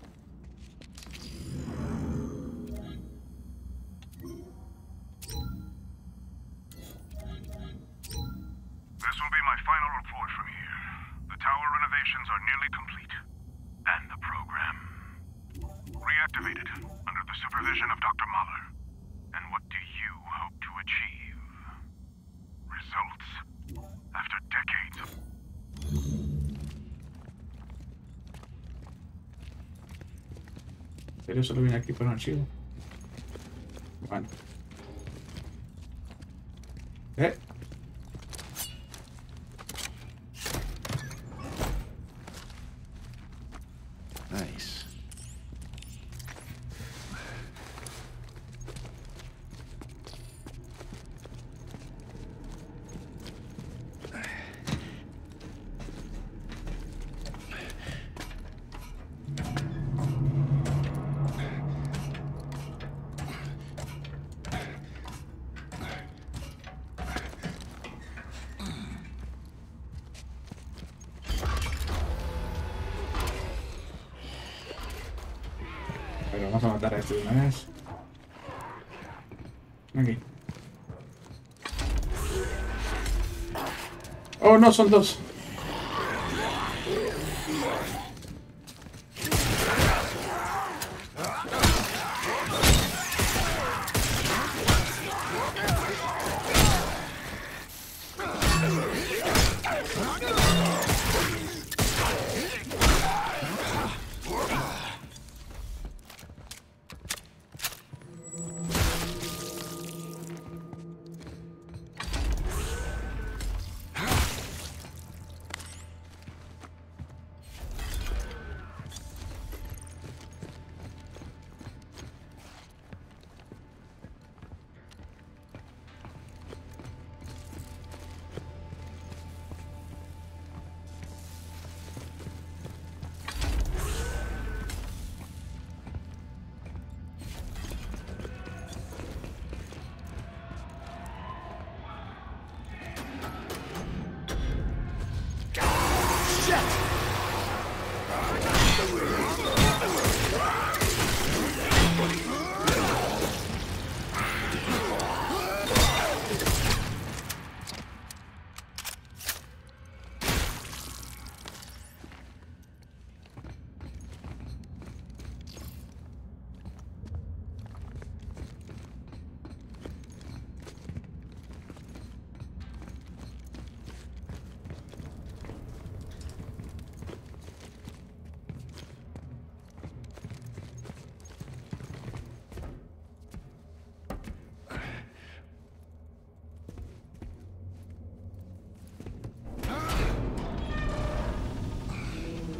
This will be my final report from here. The tower renovations are nearly complete. And the program reactivated under the supervision of Dr. Mahler. And what do you hope to achieve? Results after decades of... Pero solo viene aquí por un archivo. Bueno. Nice. Pero vamos a matar a este de una vez. Aquí. Oh, no, son dos.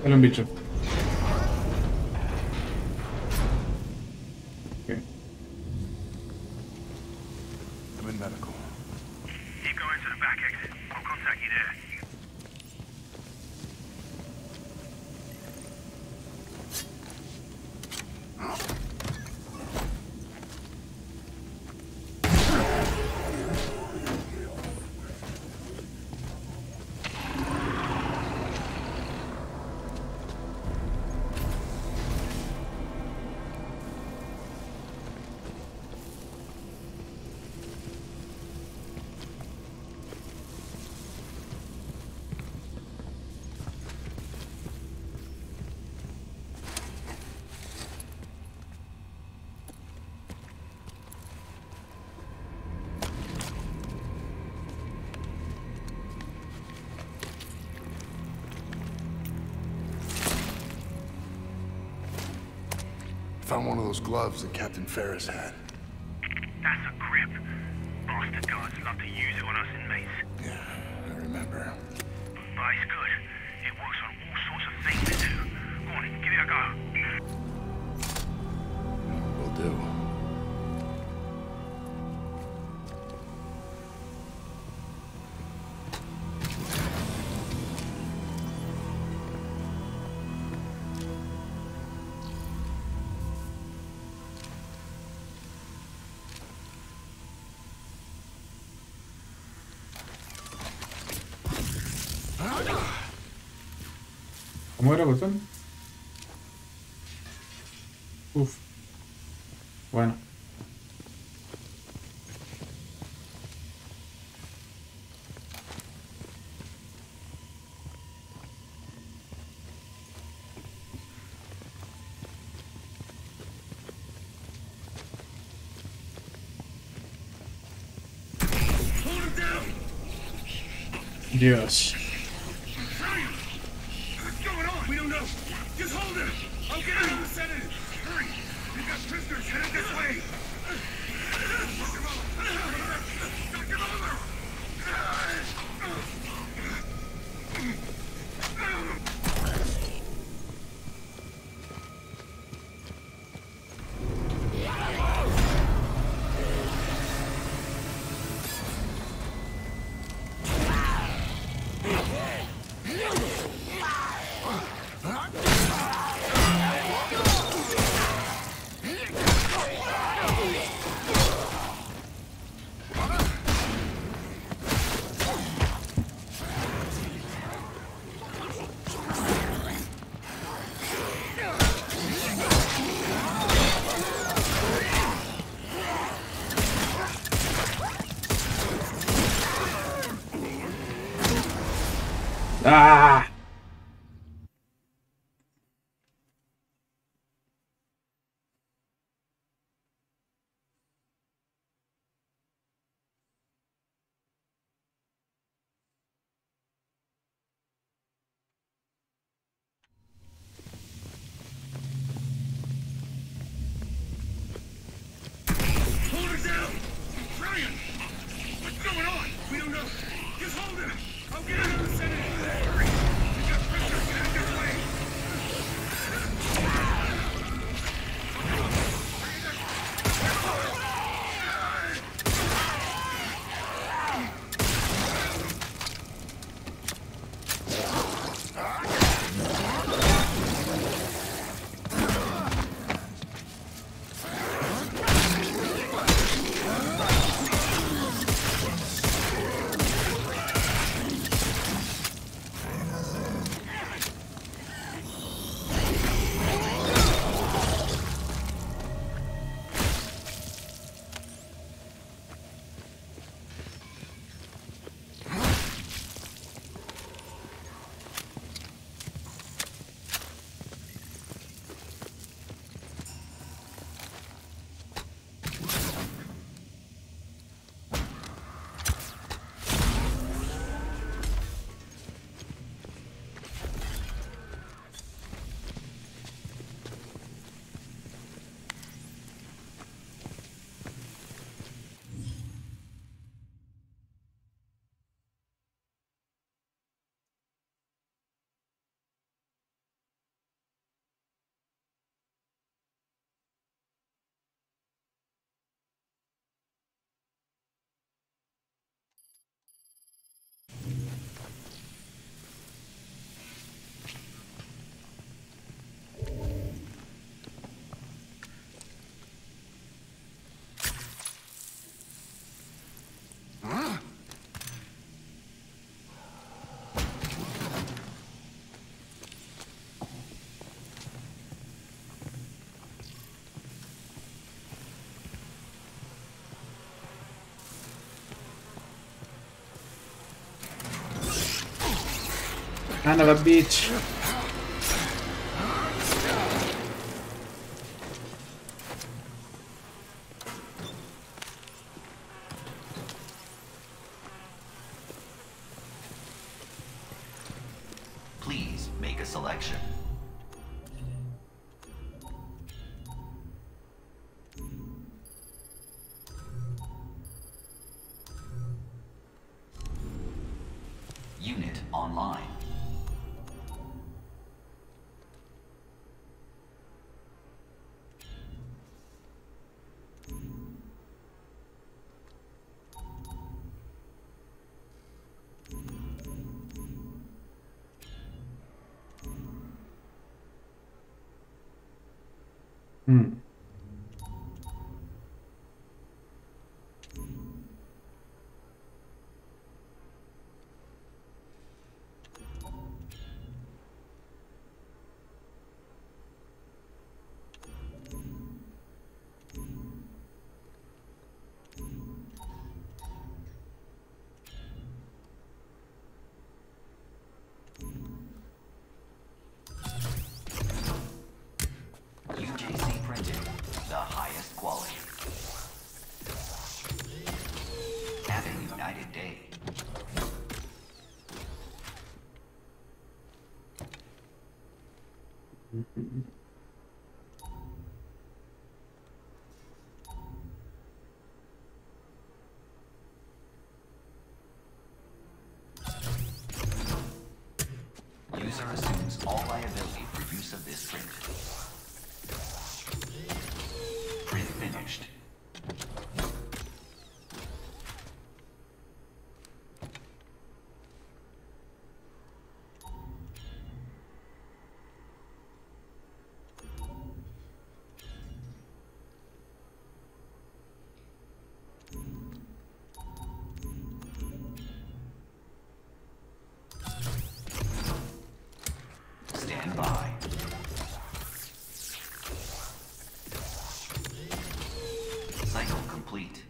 Sale un bicho. Okay. I'm in medical. Keep going to the back exit. I'll contact you there. Found one of those gloves that Captain Ferris had. That's a grip. Bastard guards love to use it on us inmates. Yeah, I remember. But it's good. It works on all sorts of things to do. Go on, give it a go. Will do. ¿Cómo era el botón? Uf. Bueno. Dios. What's going on? We don't know. Just hold him. I'll get him. Set it. Hurry. We've got prisoners headed this way. ¡Ah! Hold her down. Ryan! What's going on? We don't know. Just hold him. I'll get him. Set it. Hurry. We've got prisoners headed this way. Son of a bitch. Please make a selection. Unit online. UJC printing, the highest quality. Have a united day. User assumes all liability for use of this print. Print finished. Stand by. Cycle complete.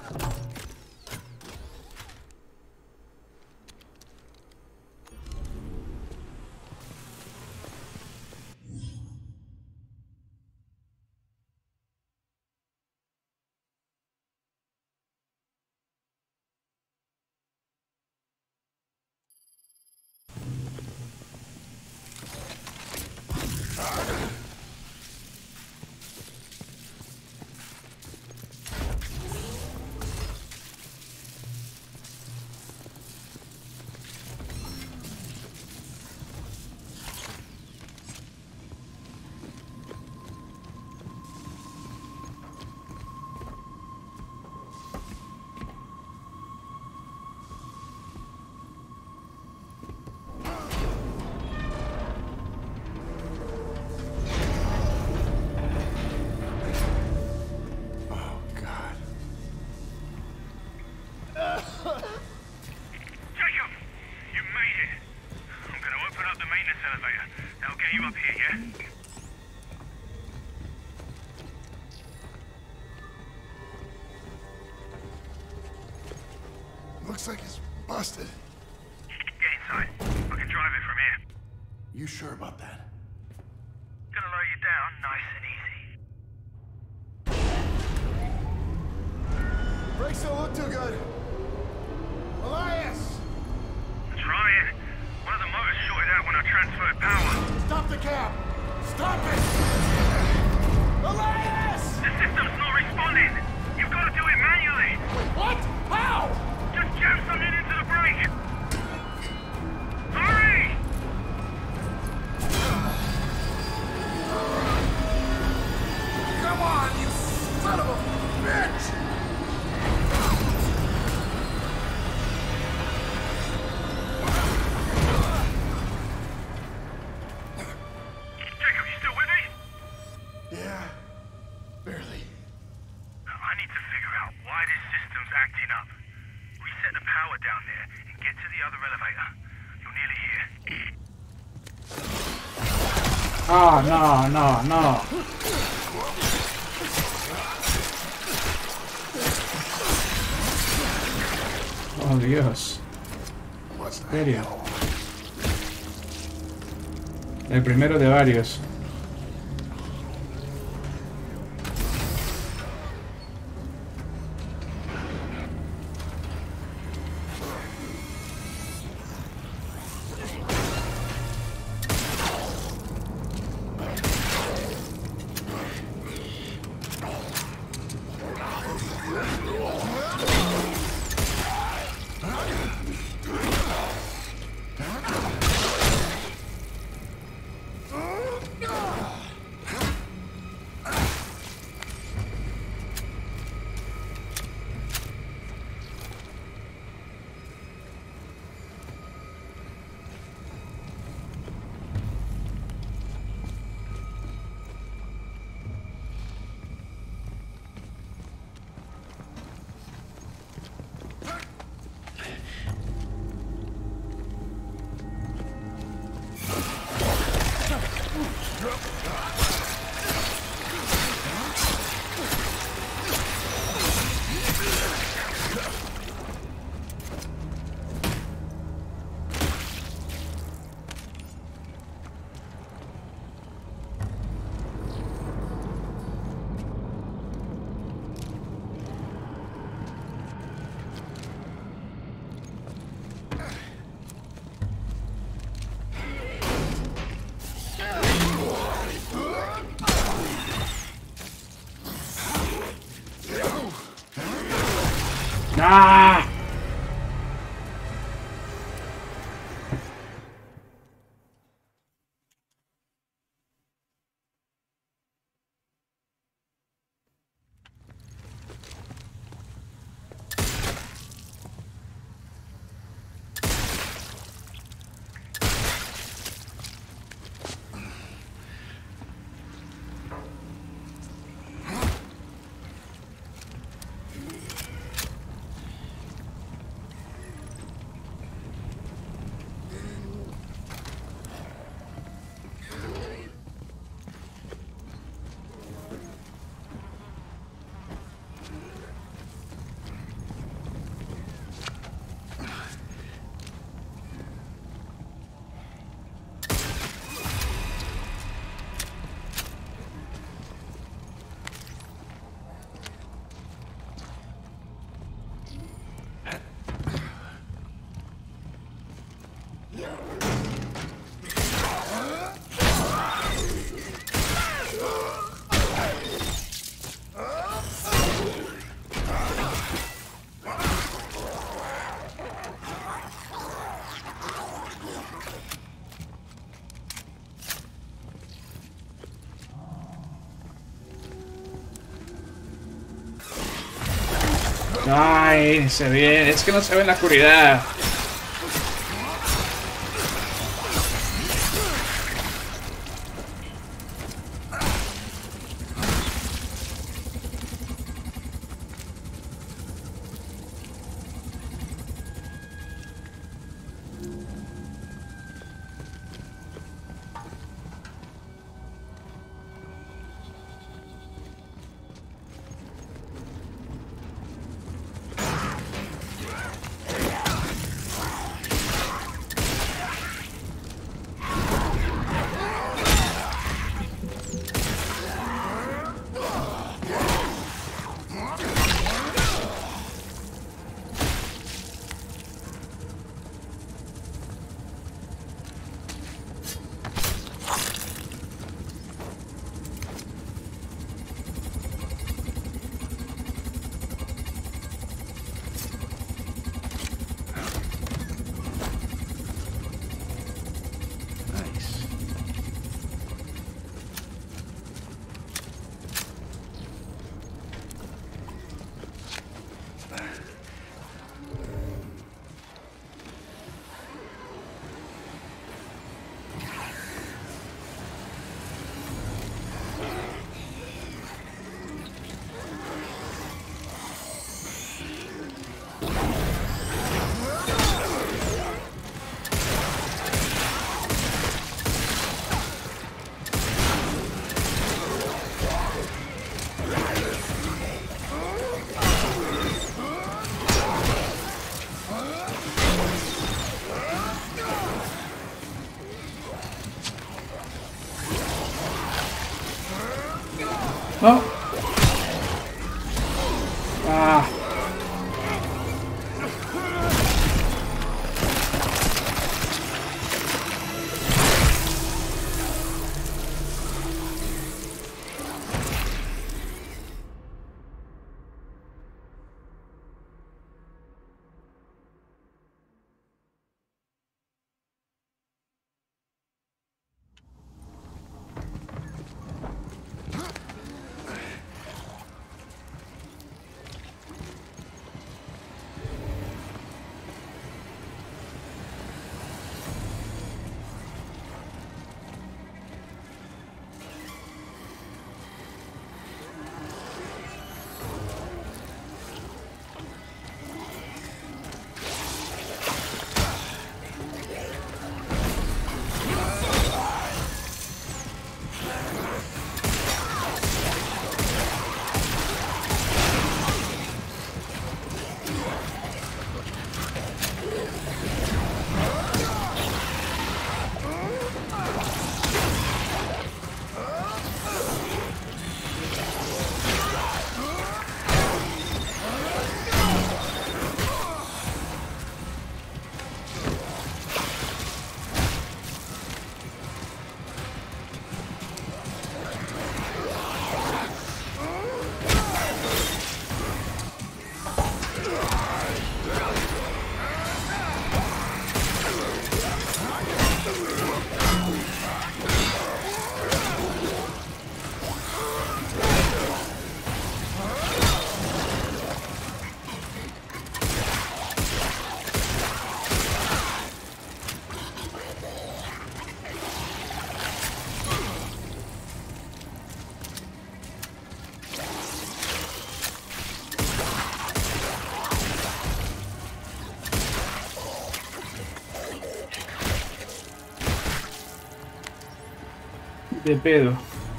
Jacob, you made it. I'm going to open up the maintenance elevator. That'll get you up here, yeah? Looks like it's busted. Get inside. I can drive it from here. You sure about that? Gonna lower you down nice and easy. Brakes don't look too good. Elias! Trying. One of the motors shorted out when I transferred power. Stop the cab! Stop it! Elias! The system's not responding. You've got to do it manually. Wait, what? How? Just jam something into the brake. Hurry! Come on, you son of a bitch! Jacob, you still with me? Yeah, barely. I need to figure out why this system's acting up. Reset the power down there and get to the other elevator. You're nearly here. Oh, no, no, no. Oh, Dios. What's ¿En serio? El primero de varios. ¡Ah! Ay, se ve, es que no se ve en la oscuridad. No. Ah. De pedo.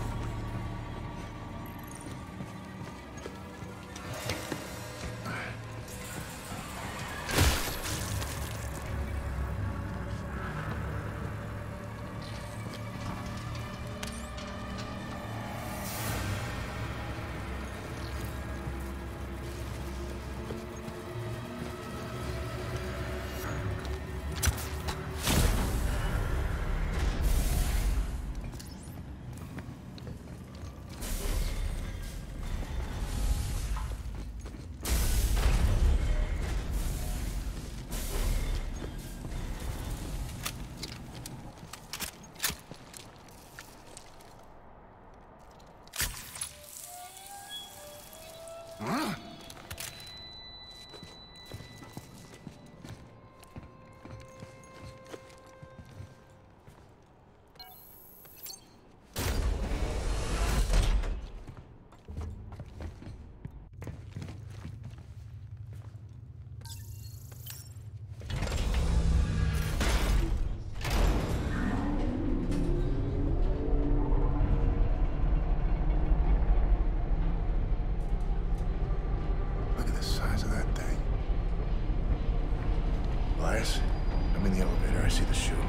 I'm in the elevator. I see the shoe.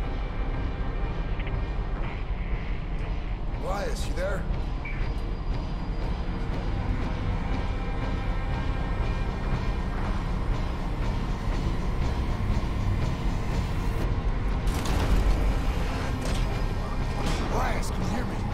Elias, you there? Elias, can you hear me?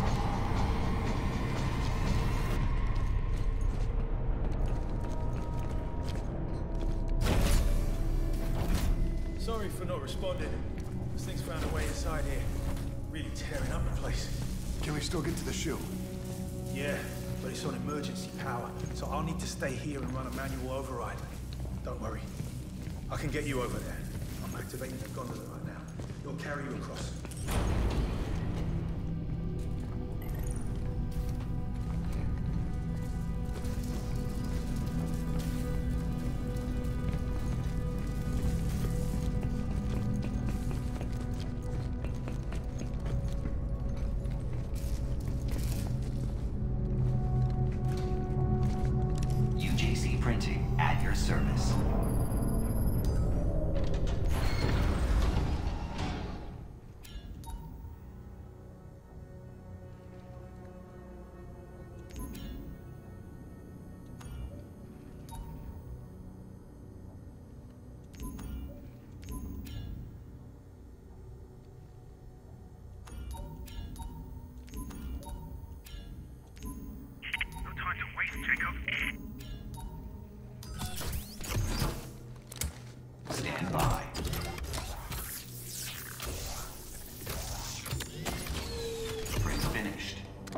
Sorry for not responding. This thing's found a way inside here. Really tearing up the place. Can we still get to the shoe? Yeah, but it's on emergency power, so I'll need to stay here and run a manual override. Don't worry. I can get you over there. I'm activating the gondola right now. It'll carry you across. UJC Printing at your service. Stand by. Sprint finished.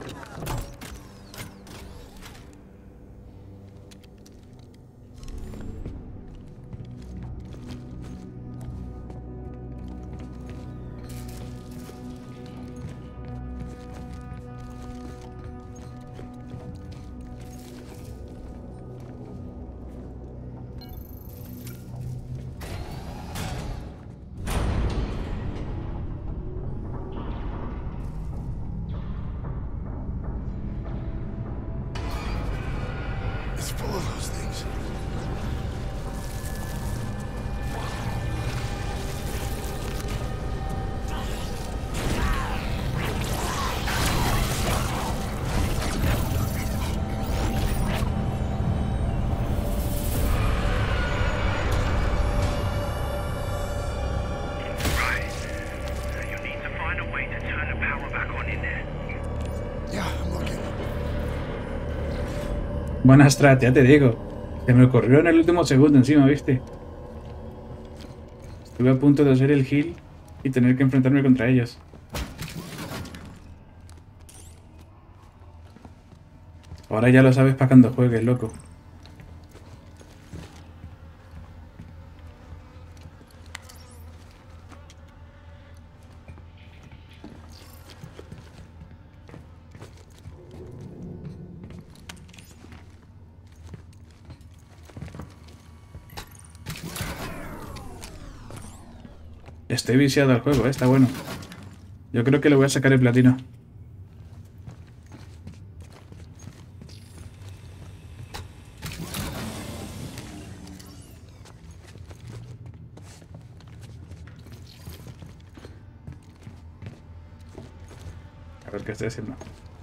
It's full of those things. Buena strat, ya te digo. Se me ocurrió en el último segundo encima, ¿viste? Estuve a punto de hacer el heal y tener que enfrentarme contra ellos. Ahora ya lo sabes para cuando juegues, loco. Estoy viciado al juego, está bueno. Yo creo que le voy a sacar el platino. A ver qué estoy haciendo.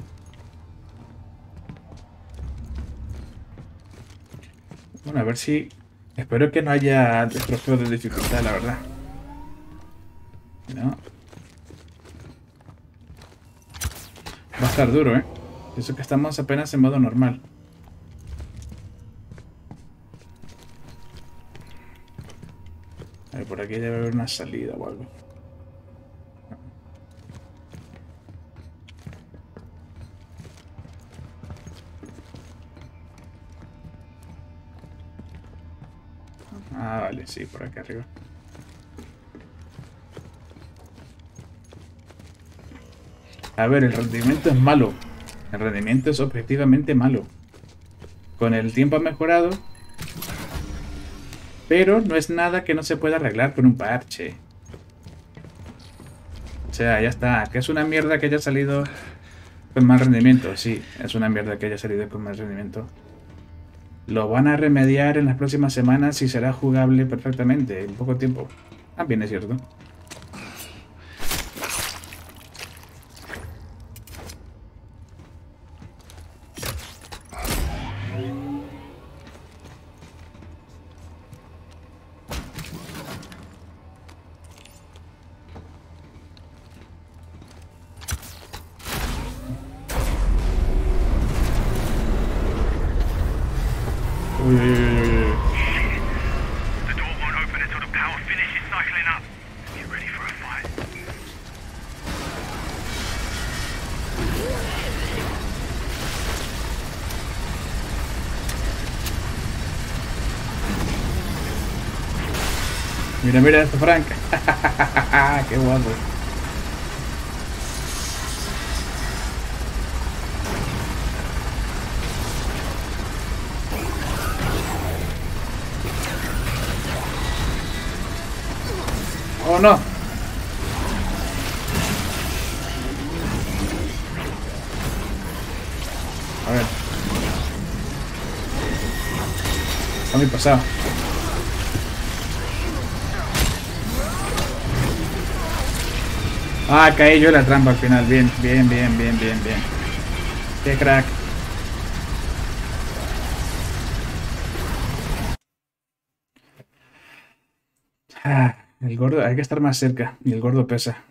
Bueno, a ver si... Espero que no haya destrozado de dificultad, la verdad. No. Va a estar duro, ¿eh? Eso que estamos apenas en modo normal. A ver, por aquí debe haber una salida o algo. Ah, vale, sí, por acá arriba. A ver, el rendimiento es malo. El rendimiento es objetivamente malo. Con el tiempo ha mejorado. Pero no es nada que no se pueda arreglar con un parche. O sea, ya está. Que es una mierda que haya salido con mal rendimiento. Sí, es una mierda que haya salido con mal rendimiento. Lo van a remediar en las próximas semanas y será jugable perfectamente en poco tiempo. También es cierto. Uy, uy, uy, uy. The door won't open until the power finishes cycling up. Get ready for a fight. Mira, mira esto, Frank. Qué guapo. Oh no. A ver. Está muy pasado. Ah, caí yo en la trampa al final. Bien, bien, bien, bien, bien, bien. Qué crack. Ah, el gordo, hay que estar más cerca. Y el gordo pesa.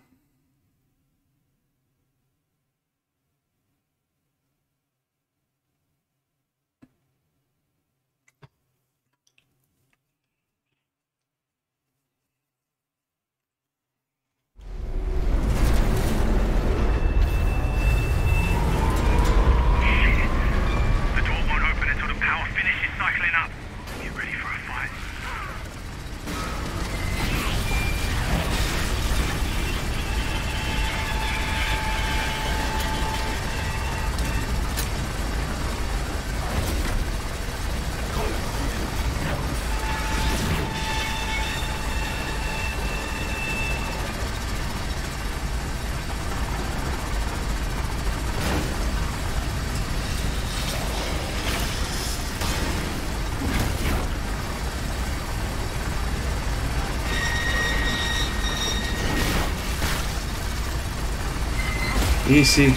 Easy.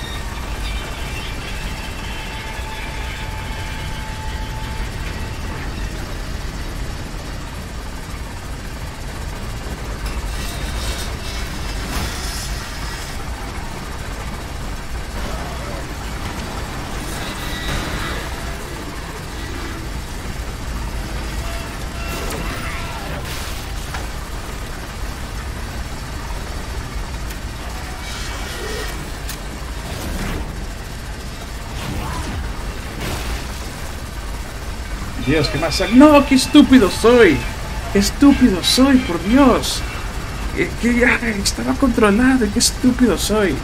Dios, qué masacre. ¡No! ¡Qué estúpido soy! ¡Qué estúpido soy, por Dios! Que ya estaba controlado. ¡Qué estúpido soy!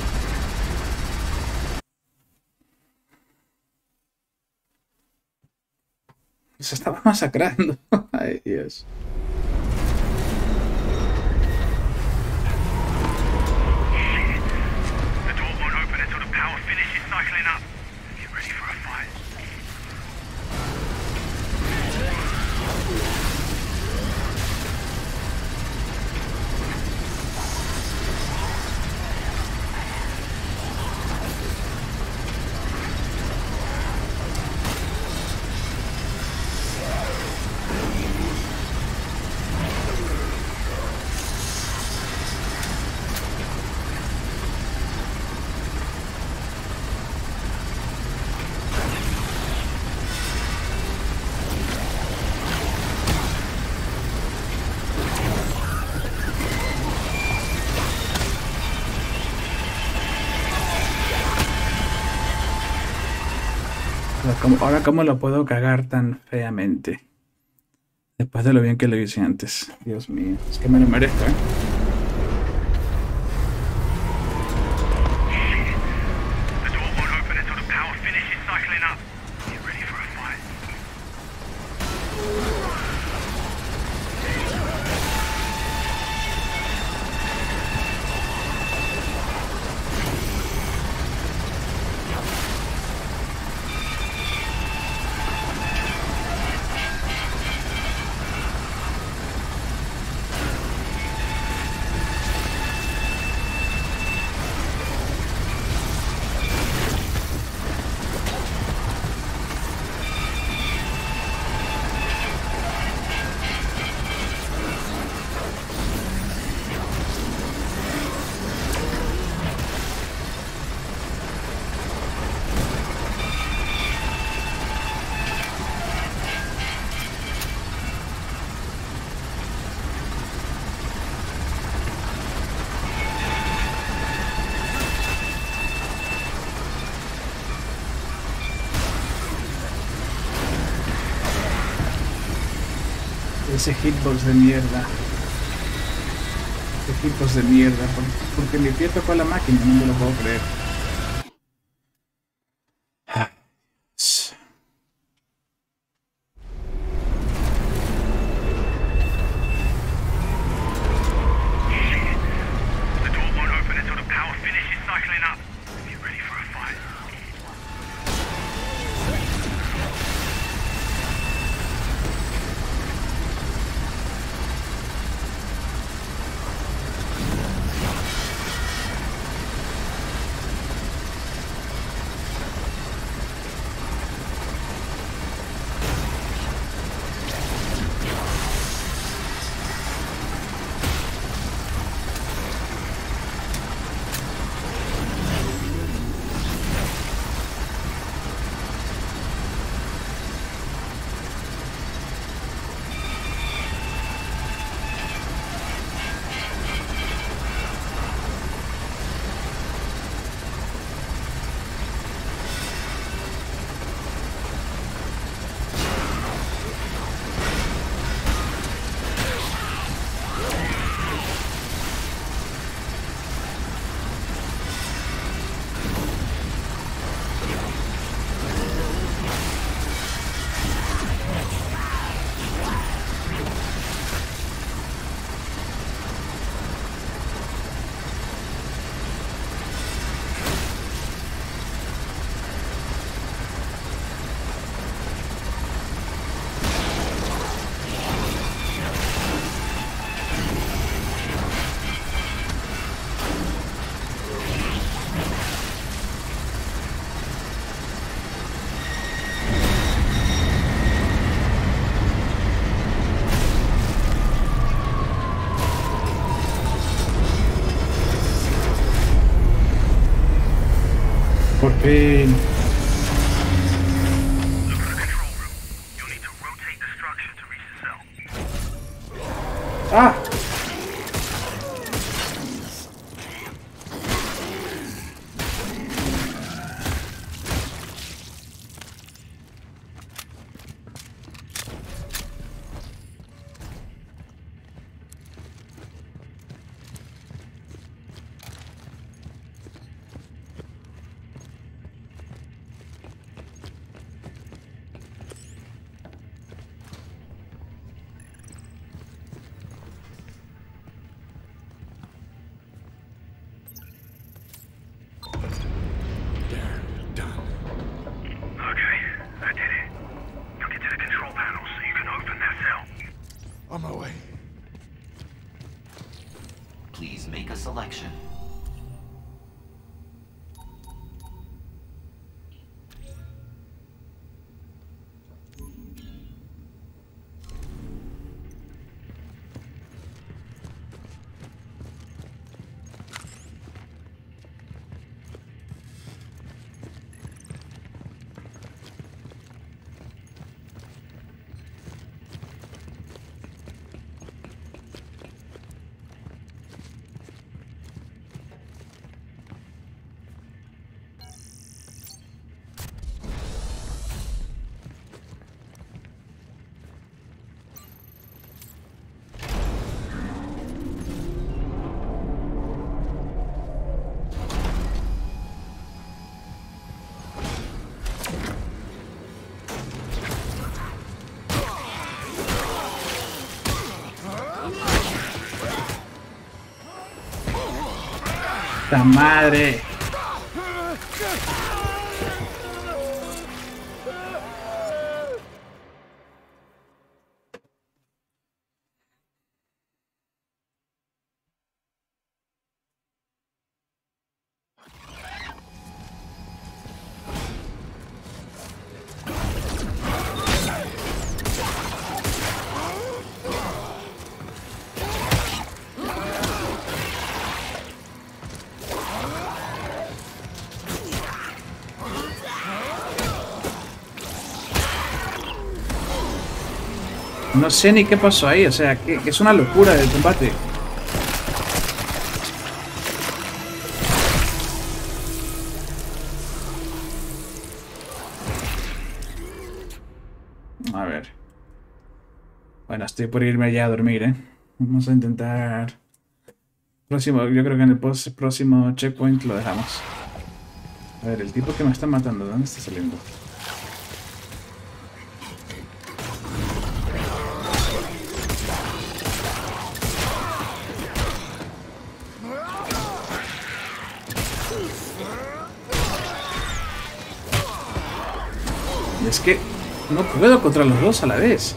Se estaba masacrando. Ay, Dios. Ahora, ¿cómo lo puedo cagar tan feamente? Después de lo bien que lo hice antes. Dios mío, es que me lo merezco, ¿eh? Ese hitbox de mierda. Ese hitbox de mierda. Porque mi pie tocó la máquina, no me lo puedo creer. por fin. ¡Ah! On my way. Please make a selection. ¡La madre! No sé ni qué pasó ahí, o sea, que es una locura el combate. A ver. Bueno, estoy por irme ya a dormir, ¿eh? Vamos a intentar... Próximo, yo creo que en el próximo checkpoint lo dejamos. A ver, el tipo que me está matando, ¿de dónde está saliendo? Es que no puedo contra los dos a la vez.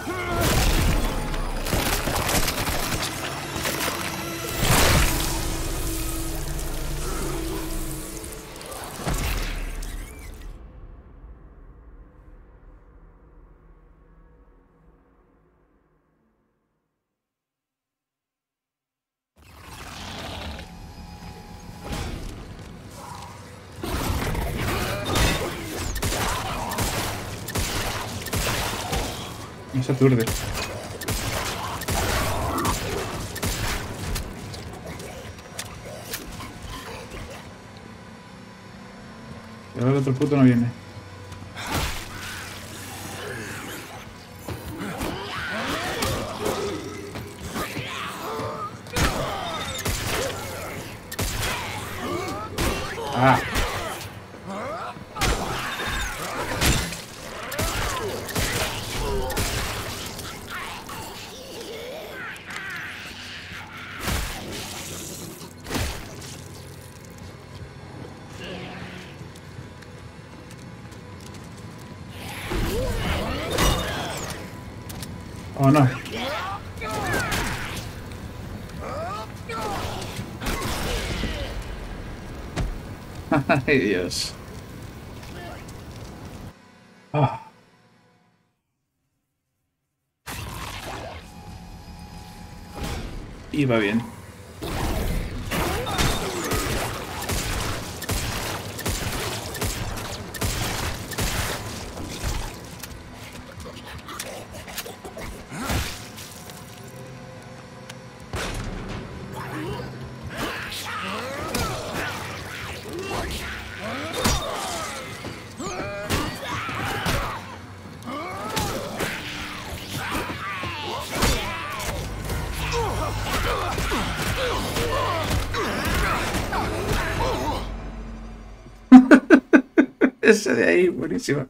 No se aturde. Y ahora el otro puto no viene. Ah. Oh no. Ay, Dios. Ah. Iba bien. Ese de ahí, buenísimo.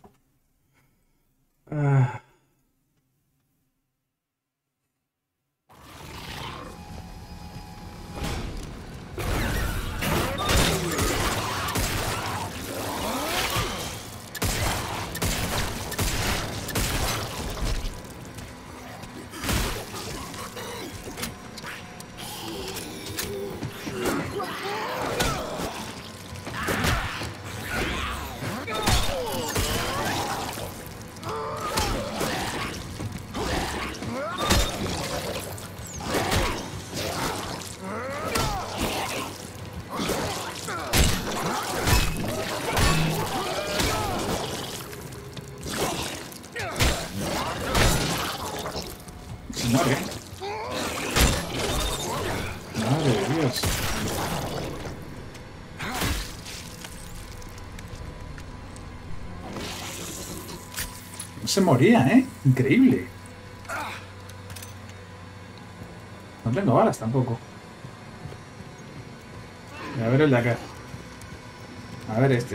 Madre de Dios. No se moría, ¿eh? Increíble. No tengo balas tampoco. A ver el de acá. A ver este.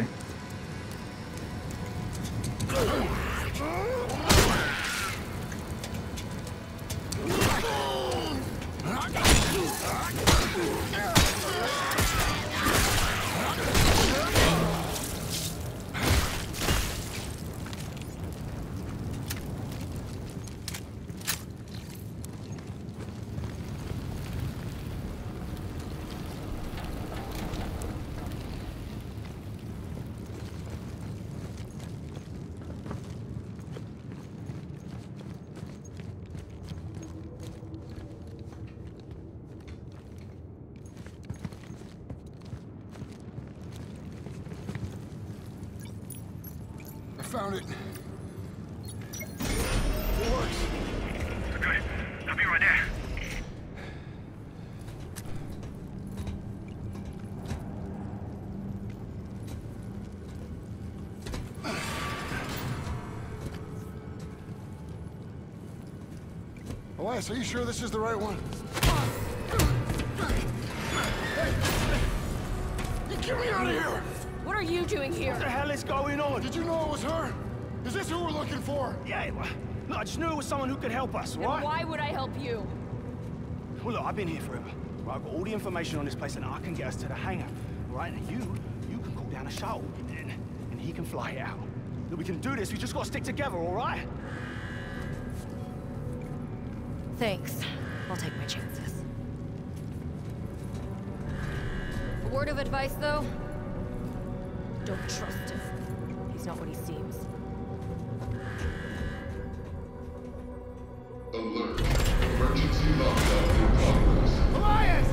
Found it. It works. Good. I'll be right there. Elias, are you sure this is the right one? Hey, get me out of here! What are you doing here? What the hell is going on? Did you know it was her? Is this who we're looking for? Yeah, well, look, I just knew it was someone who could help us, And right? why would I help you? Well, look, I've been here forever. Right, I've got all the information on this place, and I can get us to the hangar. Right, and you can call down a shuttle, and he can fly it out. Look, we can do this. We just got to stick together, all right? Thanks. I'll take my chances. A word of advice, though? Don't trust him. He's not what he seems. Alert. Emergency lockdown in progress. Elias!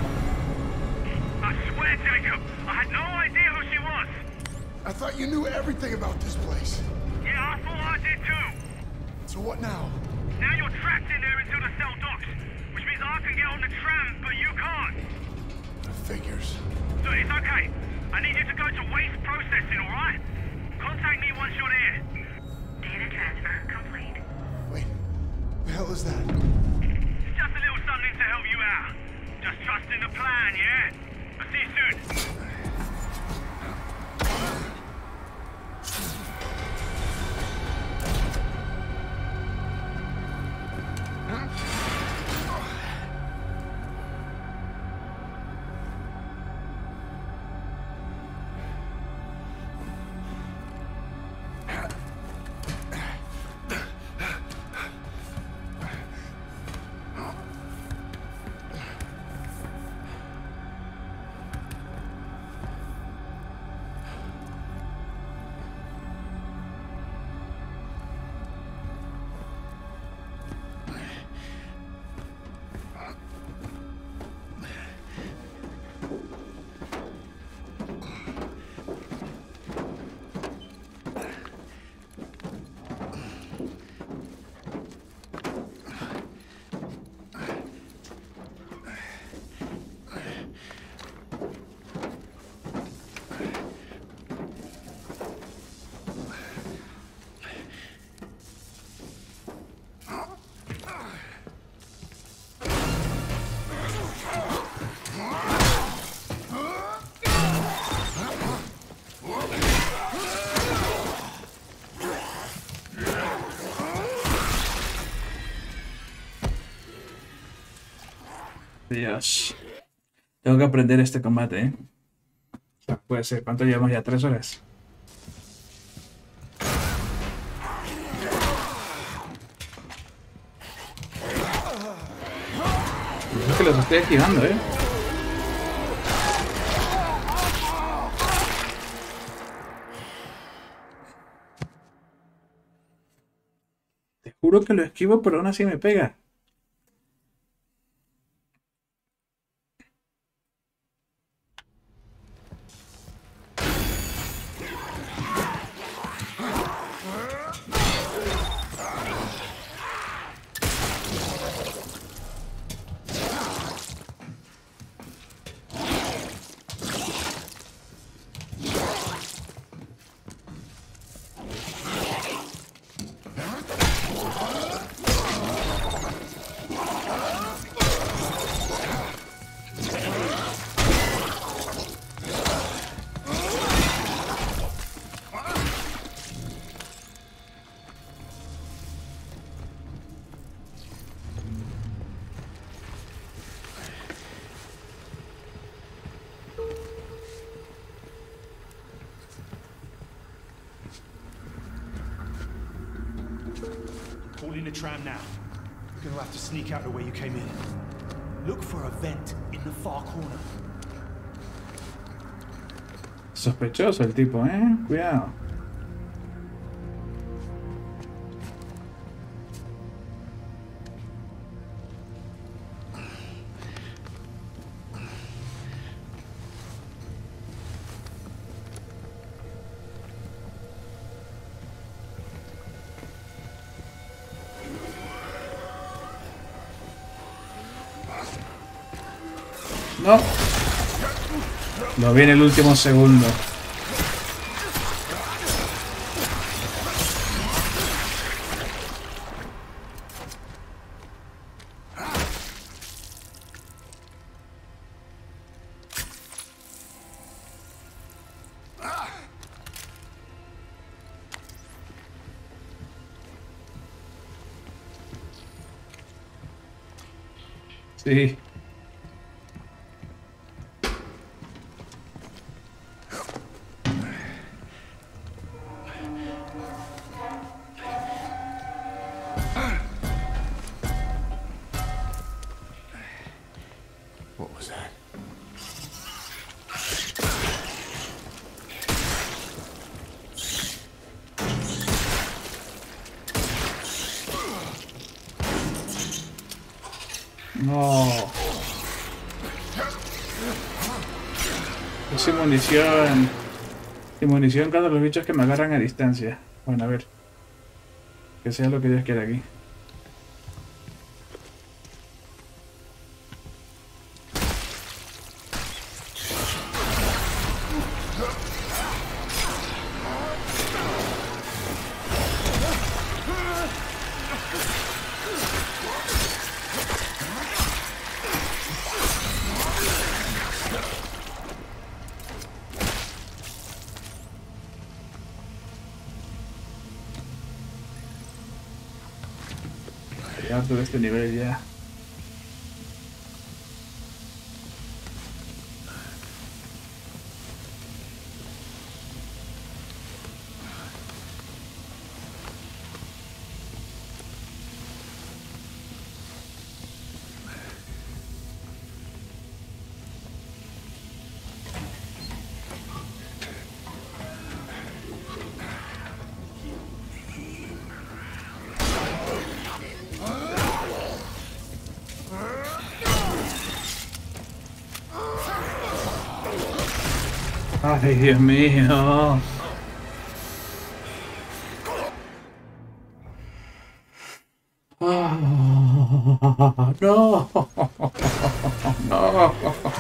I swear, Jacob, I had no idea who she was. I thought you knew everything about this place. Yeah, I thought I did too. So what now? Now you're trapped in there until the cell docks, which means I can get on the tram, but you can't. Figures. So it's okay. I need you to go to waste processing, alright? Contact me once you're there. Data transfer complete. Wait, the hell is that? It's just a little something to help you out. Just trust in the plan, yeah? I'll see you soon. Dios. Tengo que aprender este combate, ¿eh? O sea, puede ser. ¿Cuánto llevamos ya? 3 horas. Es que los estoy activando, ¿eh? Te juro que lo esquivo, pero aún así me pega. Calling the tram now. You're gonna have to sneak out the way you came in. Look for a vent in the far corner. Sospechoso el tipo, ¿eh? Cuidado. No. Lo vi en el último segundo. Sí. What was that? No. Es sin munición. Sin munición contra los bichos que me agarran a distancia. Bueno, a ver. Que sea lo que Dios quiera aquí. Harto de este nivel ya. Ay, Dios mío. No. No.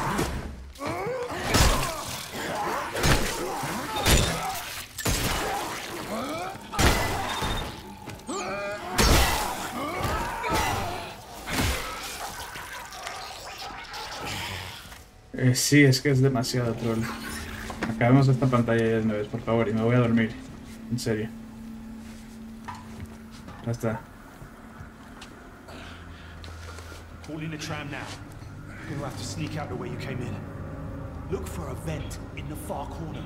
Sí, es que es demasiado troll. Acabemos esta pantalla ya de una vez, por favor, y me voy a dormir. En serio. Ya está. Calling the tram now. You'll have to sneak out the way you came in. Look for a vent in the far corner.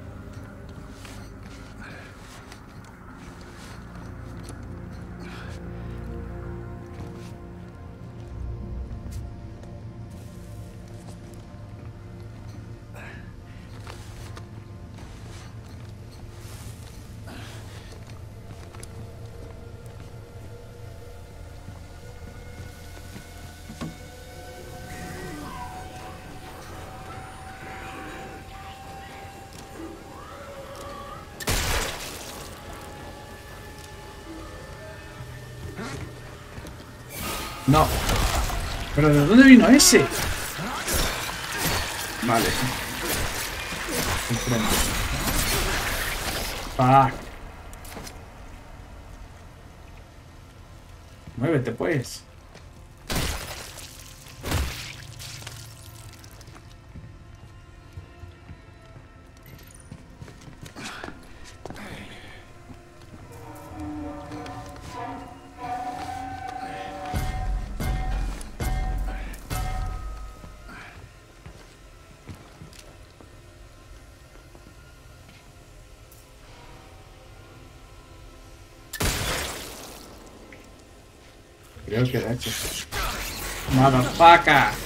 No. ¿Pero de dónde vino ese? Vale. Enfrente. Fuck. Muévete pues. Creo que era hecho. Motherfucker.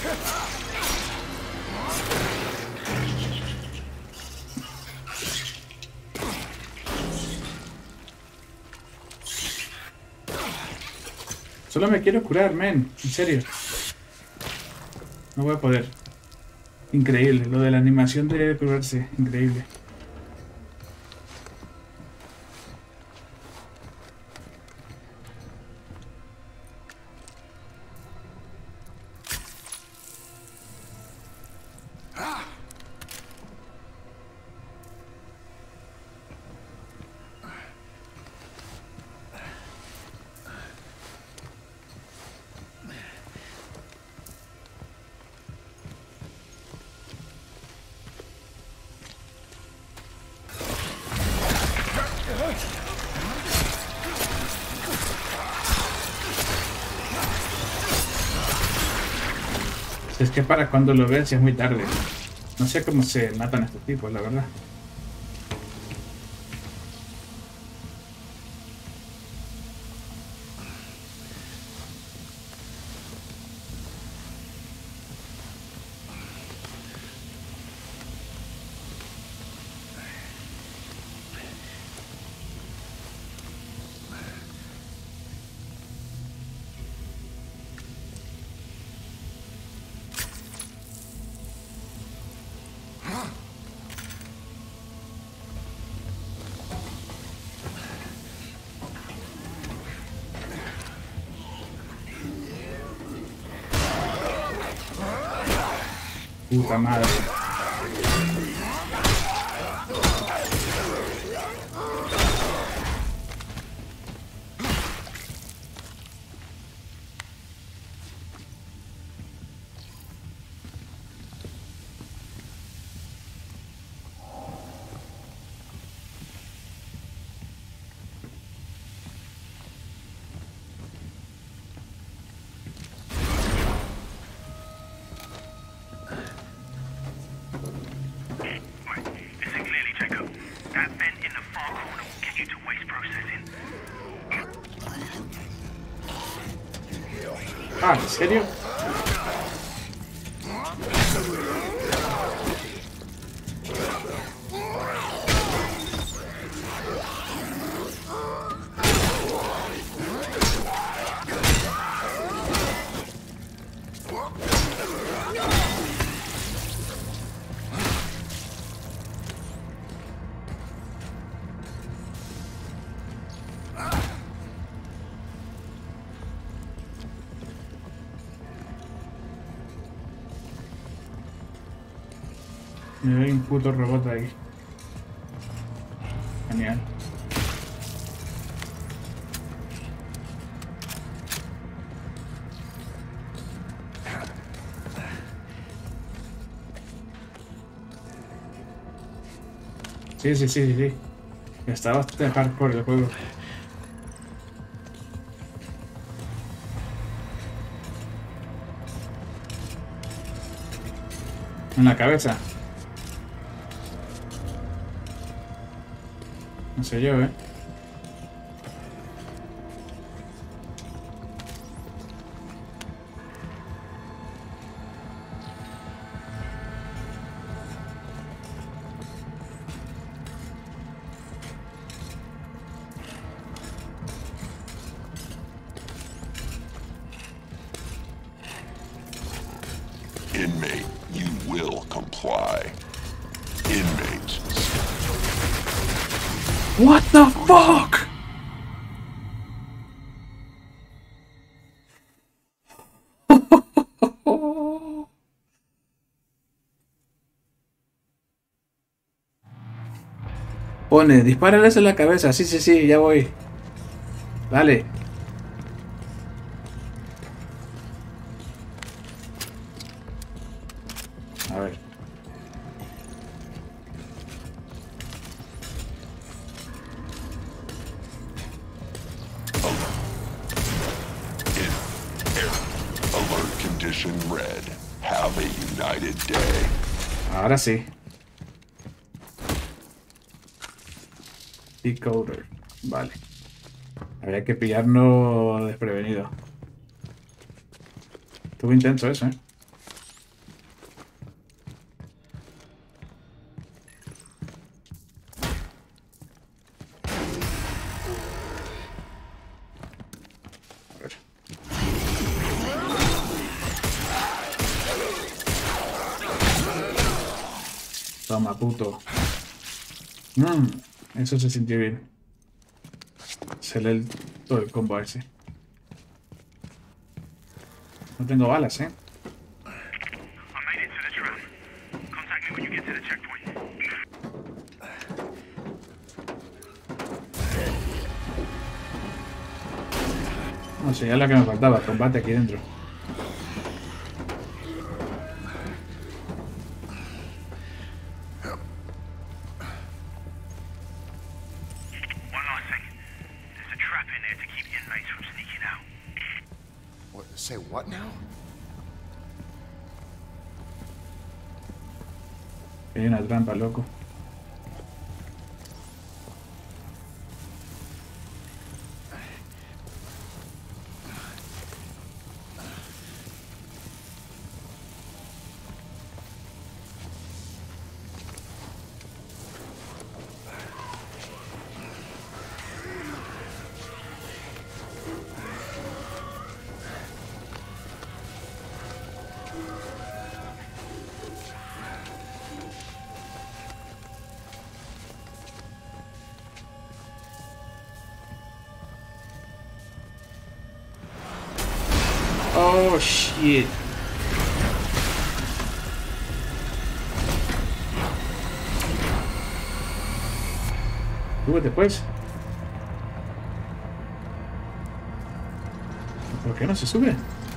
Solo me quiero curar, men. En serio. No voy a poder. Increíble. Lo de la animación de curarse. Increíble. Es que para cuando lo veas ya es muy tarde. No sé cómo se matan estos tipos, la verdad. Puta madre. Ah, ¿en serio? Me doy un puto robot ahí. Genial. Sí. Está bastante hardcore el juego. En la cabeza. No sé yo, Inmate, you will comply. Inmates. What the fuck? Pone, dispárales en la cabeza. Sí, sí, sí, ya voy. Dale. A ver. Alert condition red. Have a united day. Ahora sí. Decoder. Vale. Habría que pillarnos desprevenido. Estuvo intenso eso, Toma, puto. Eso se sintió bien. Se lee todo el combo ese. No tengo balas, No sé, ya lo que me faltaba, combate aquí dentro. Say what now? Hay una trampa, loco. Oh, shit. Súbete, pues. ¿Por qué no se sube?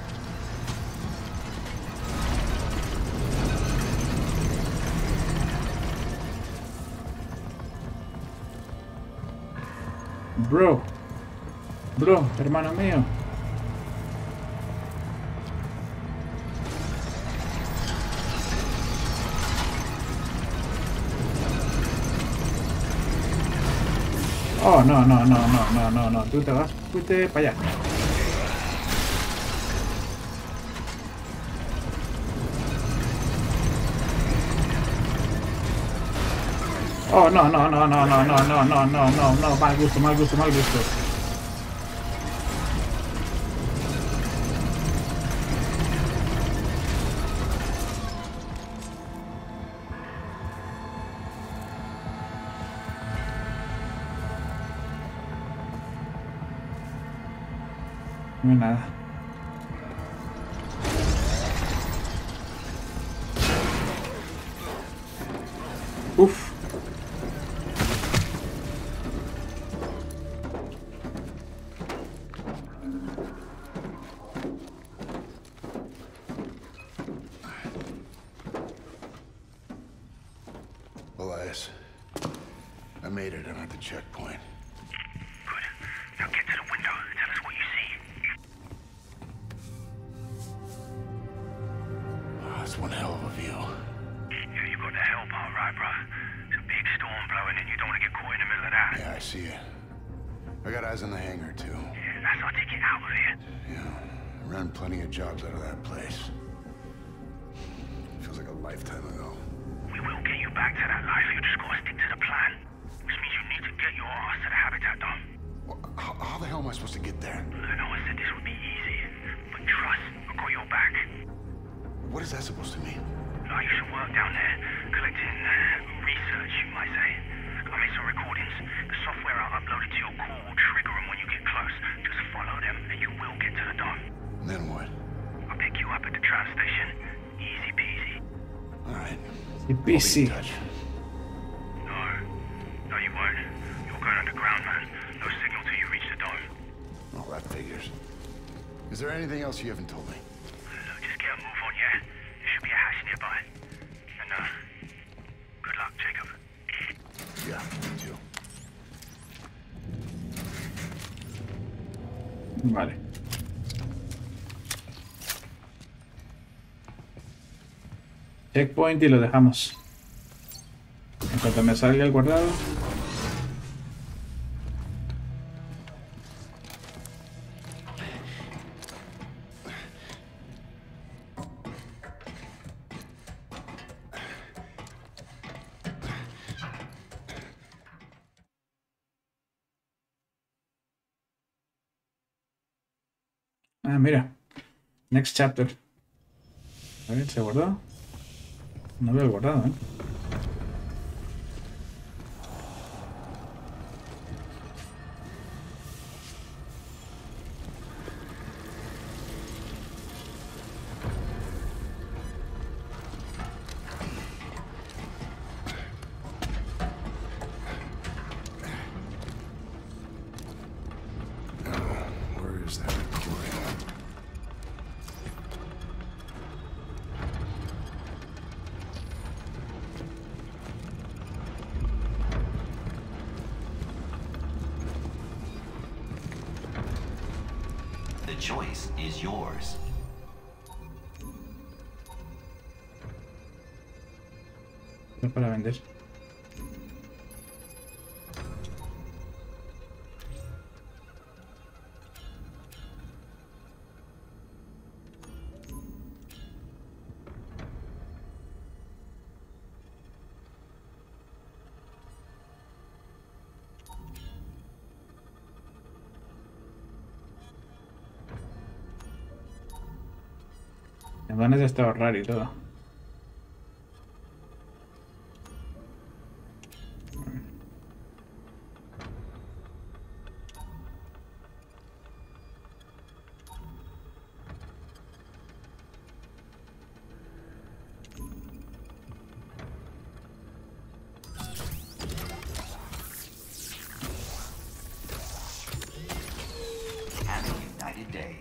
Bro, hermano mío. Oh, no. Tú te vas, fuiste para allá. Oh, no. Mal gusto. No hay nada. Uf. Elias, I made it. I'm at the checkpoint. Now get to the window. Tell us what you see. Oh, that's one hell of a view. Alright, bro. It's a big storm blowing and you don't want to get caught in the middle of that. Yeah, I see it. I got eyes on the hangar, too. Yeah, that's our ticket out of here. Yeah, I ran plenty of jobs out of that place. Feels like a lifetime ago. We will get you back to that life. You just gotta stick to the plan. Which means you need to get your ass to the Habitat Dome. Well, how the hell am I supposed to get there? I know I said this would be easy, but trust, I got your back. What is that supposed to mean? Oh, you should work down there, collecting research, you might say. I made some recordings. The software I uploaded to your core will trigger them when you get close. Just follow them, and you will get to the dome. And then what? I'll pick you up at the tram station. Easy peasy. All right. Peasy. No, you won't. You're going underground, man. No signal till you reach the dome. Oh, that figures. Is there anything else you haven't told me? Look, just get a move on, yeah? There should be a hatch nearby. And, good luck, Jacob. Yeah, me too. Vale. Checkpoint y lo dejamos. En cuanto me salga el guardado. Ah, mira. Next chapter. A ver, ¿se guardó? No veo el guardado, ¿eh? Where is that recording? The choice is yours. No para vender. Me van a hasta ahorrar y todo. Have a united day.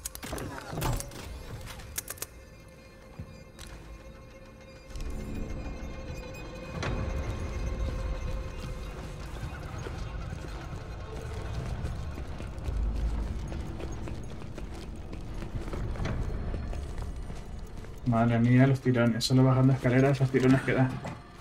Madre mía, los tirones. Solo bajando escaleras los tirones que da.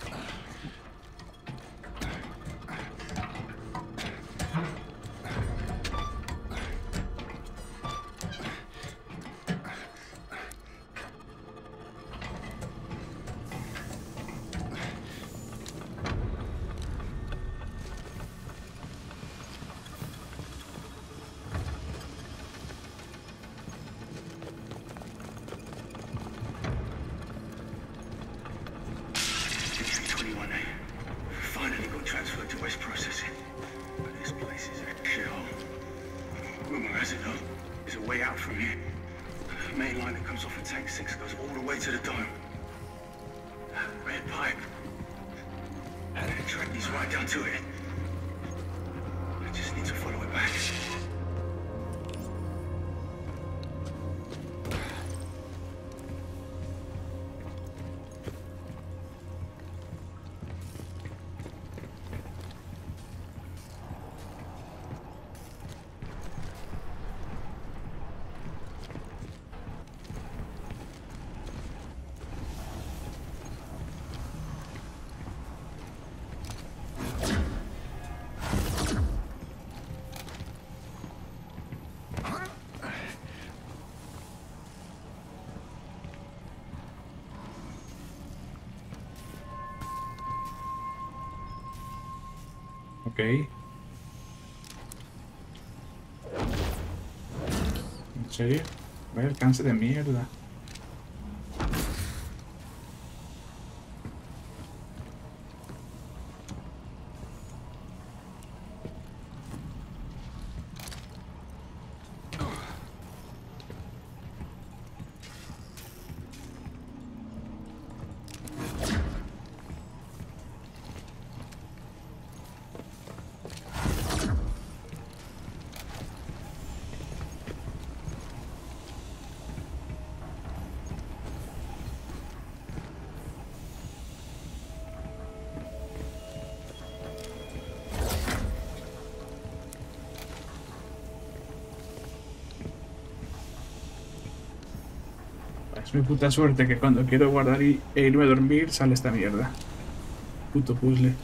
Finally got transferred to West Processing. But this place is a shithole. Rumor has it though, there's a way out from here. The main line that comes off of Tank 6 goes all the way to the dome. Red pipe. The track leads right down to it. I just need to follow it back. Ok. ¿En serio? Vaya alcance de mierda. Es mi puta suerte que cuando quiero guardar e irme a dormir sale esta mierda. Puto puzzle.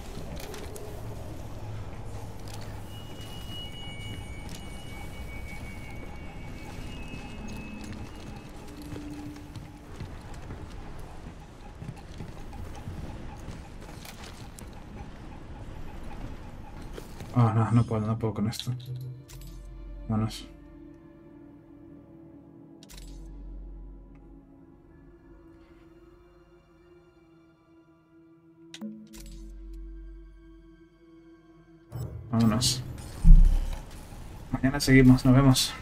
Ah, no, no puedo con esto. Vámonos. Vámonos. Mañana seguimos, nos vemos.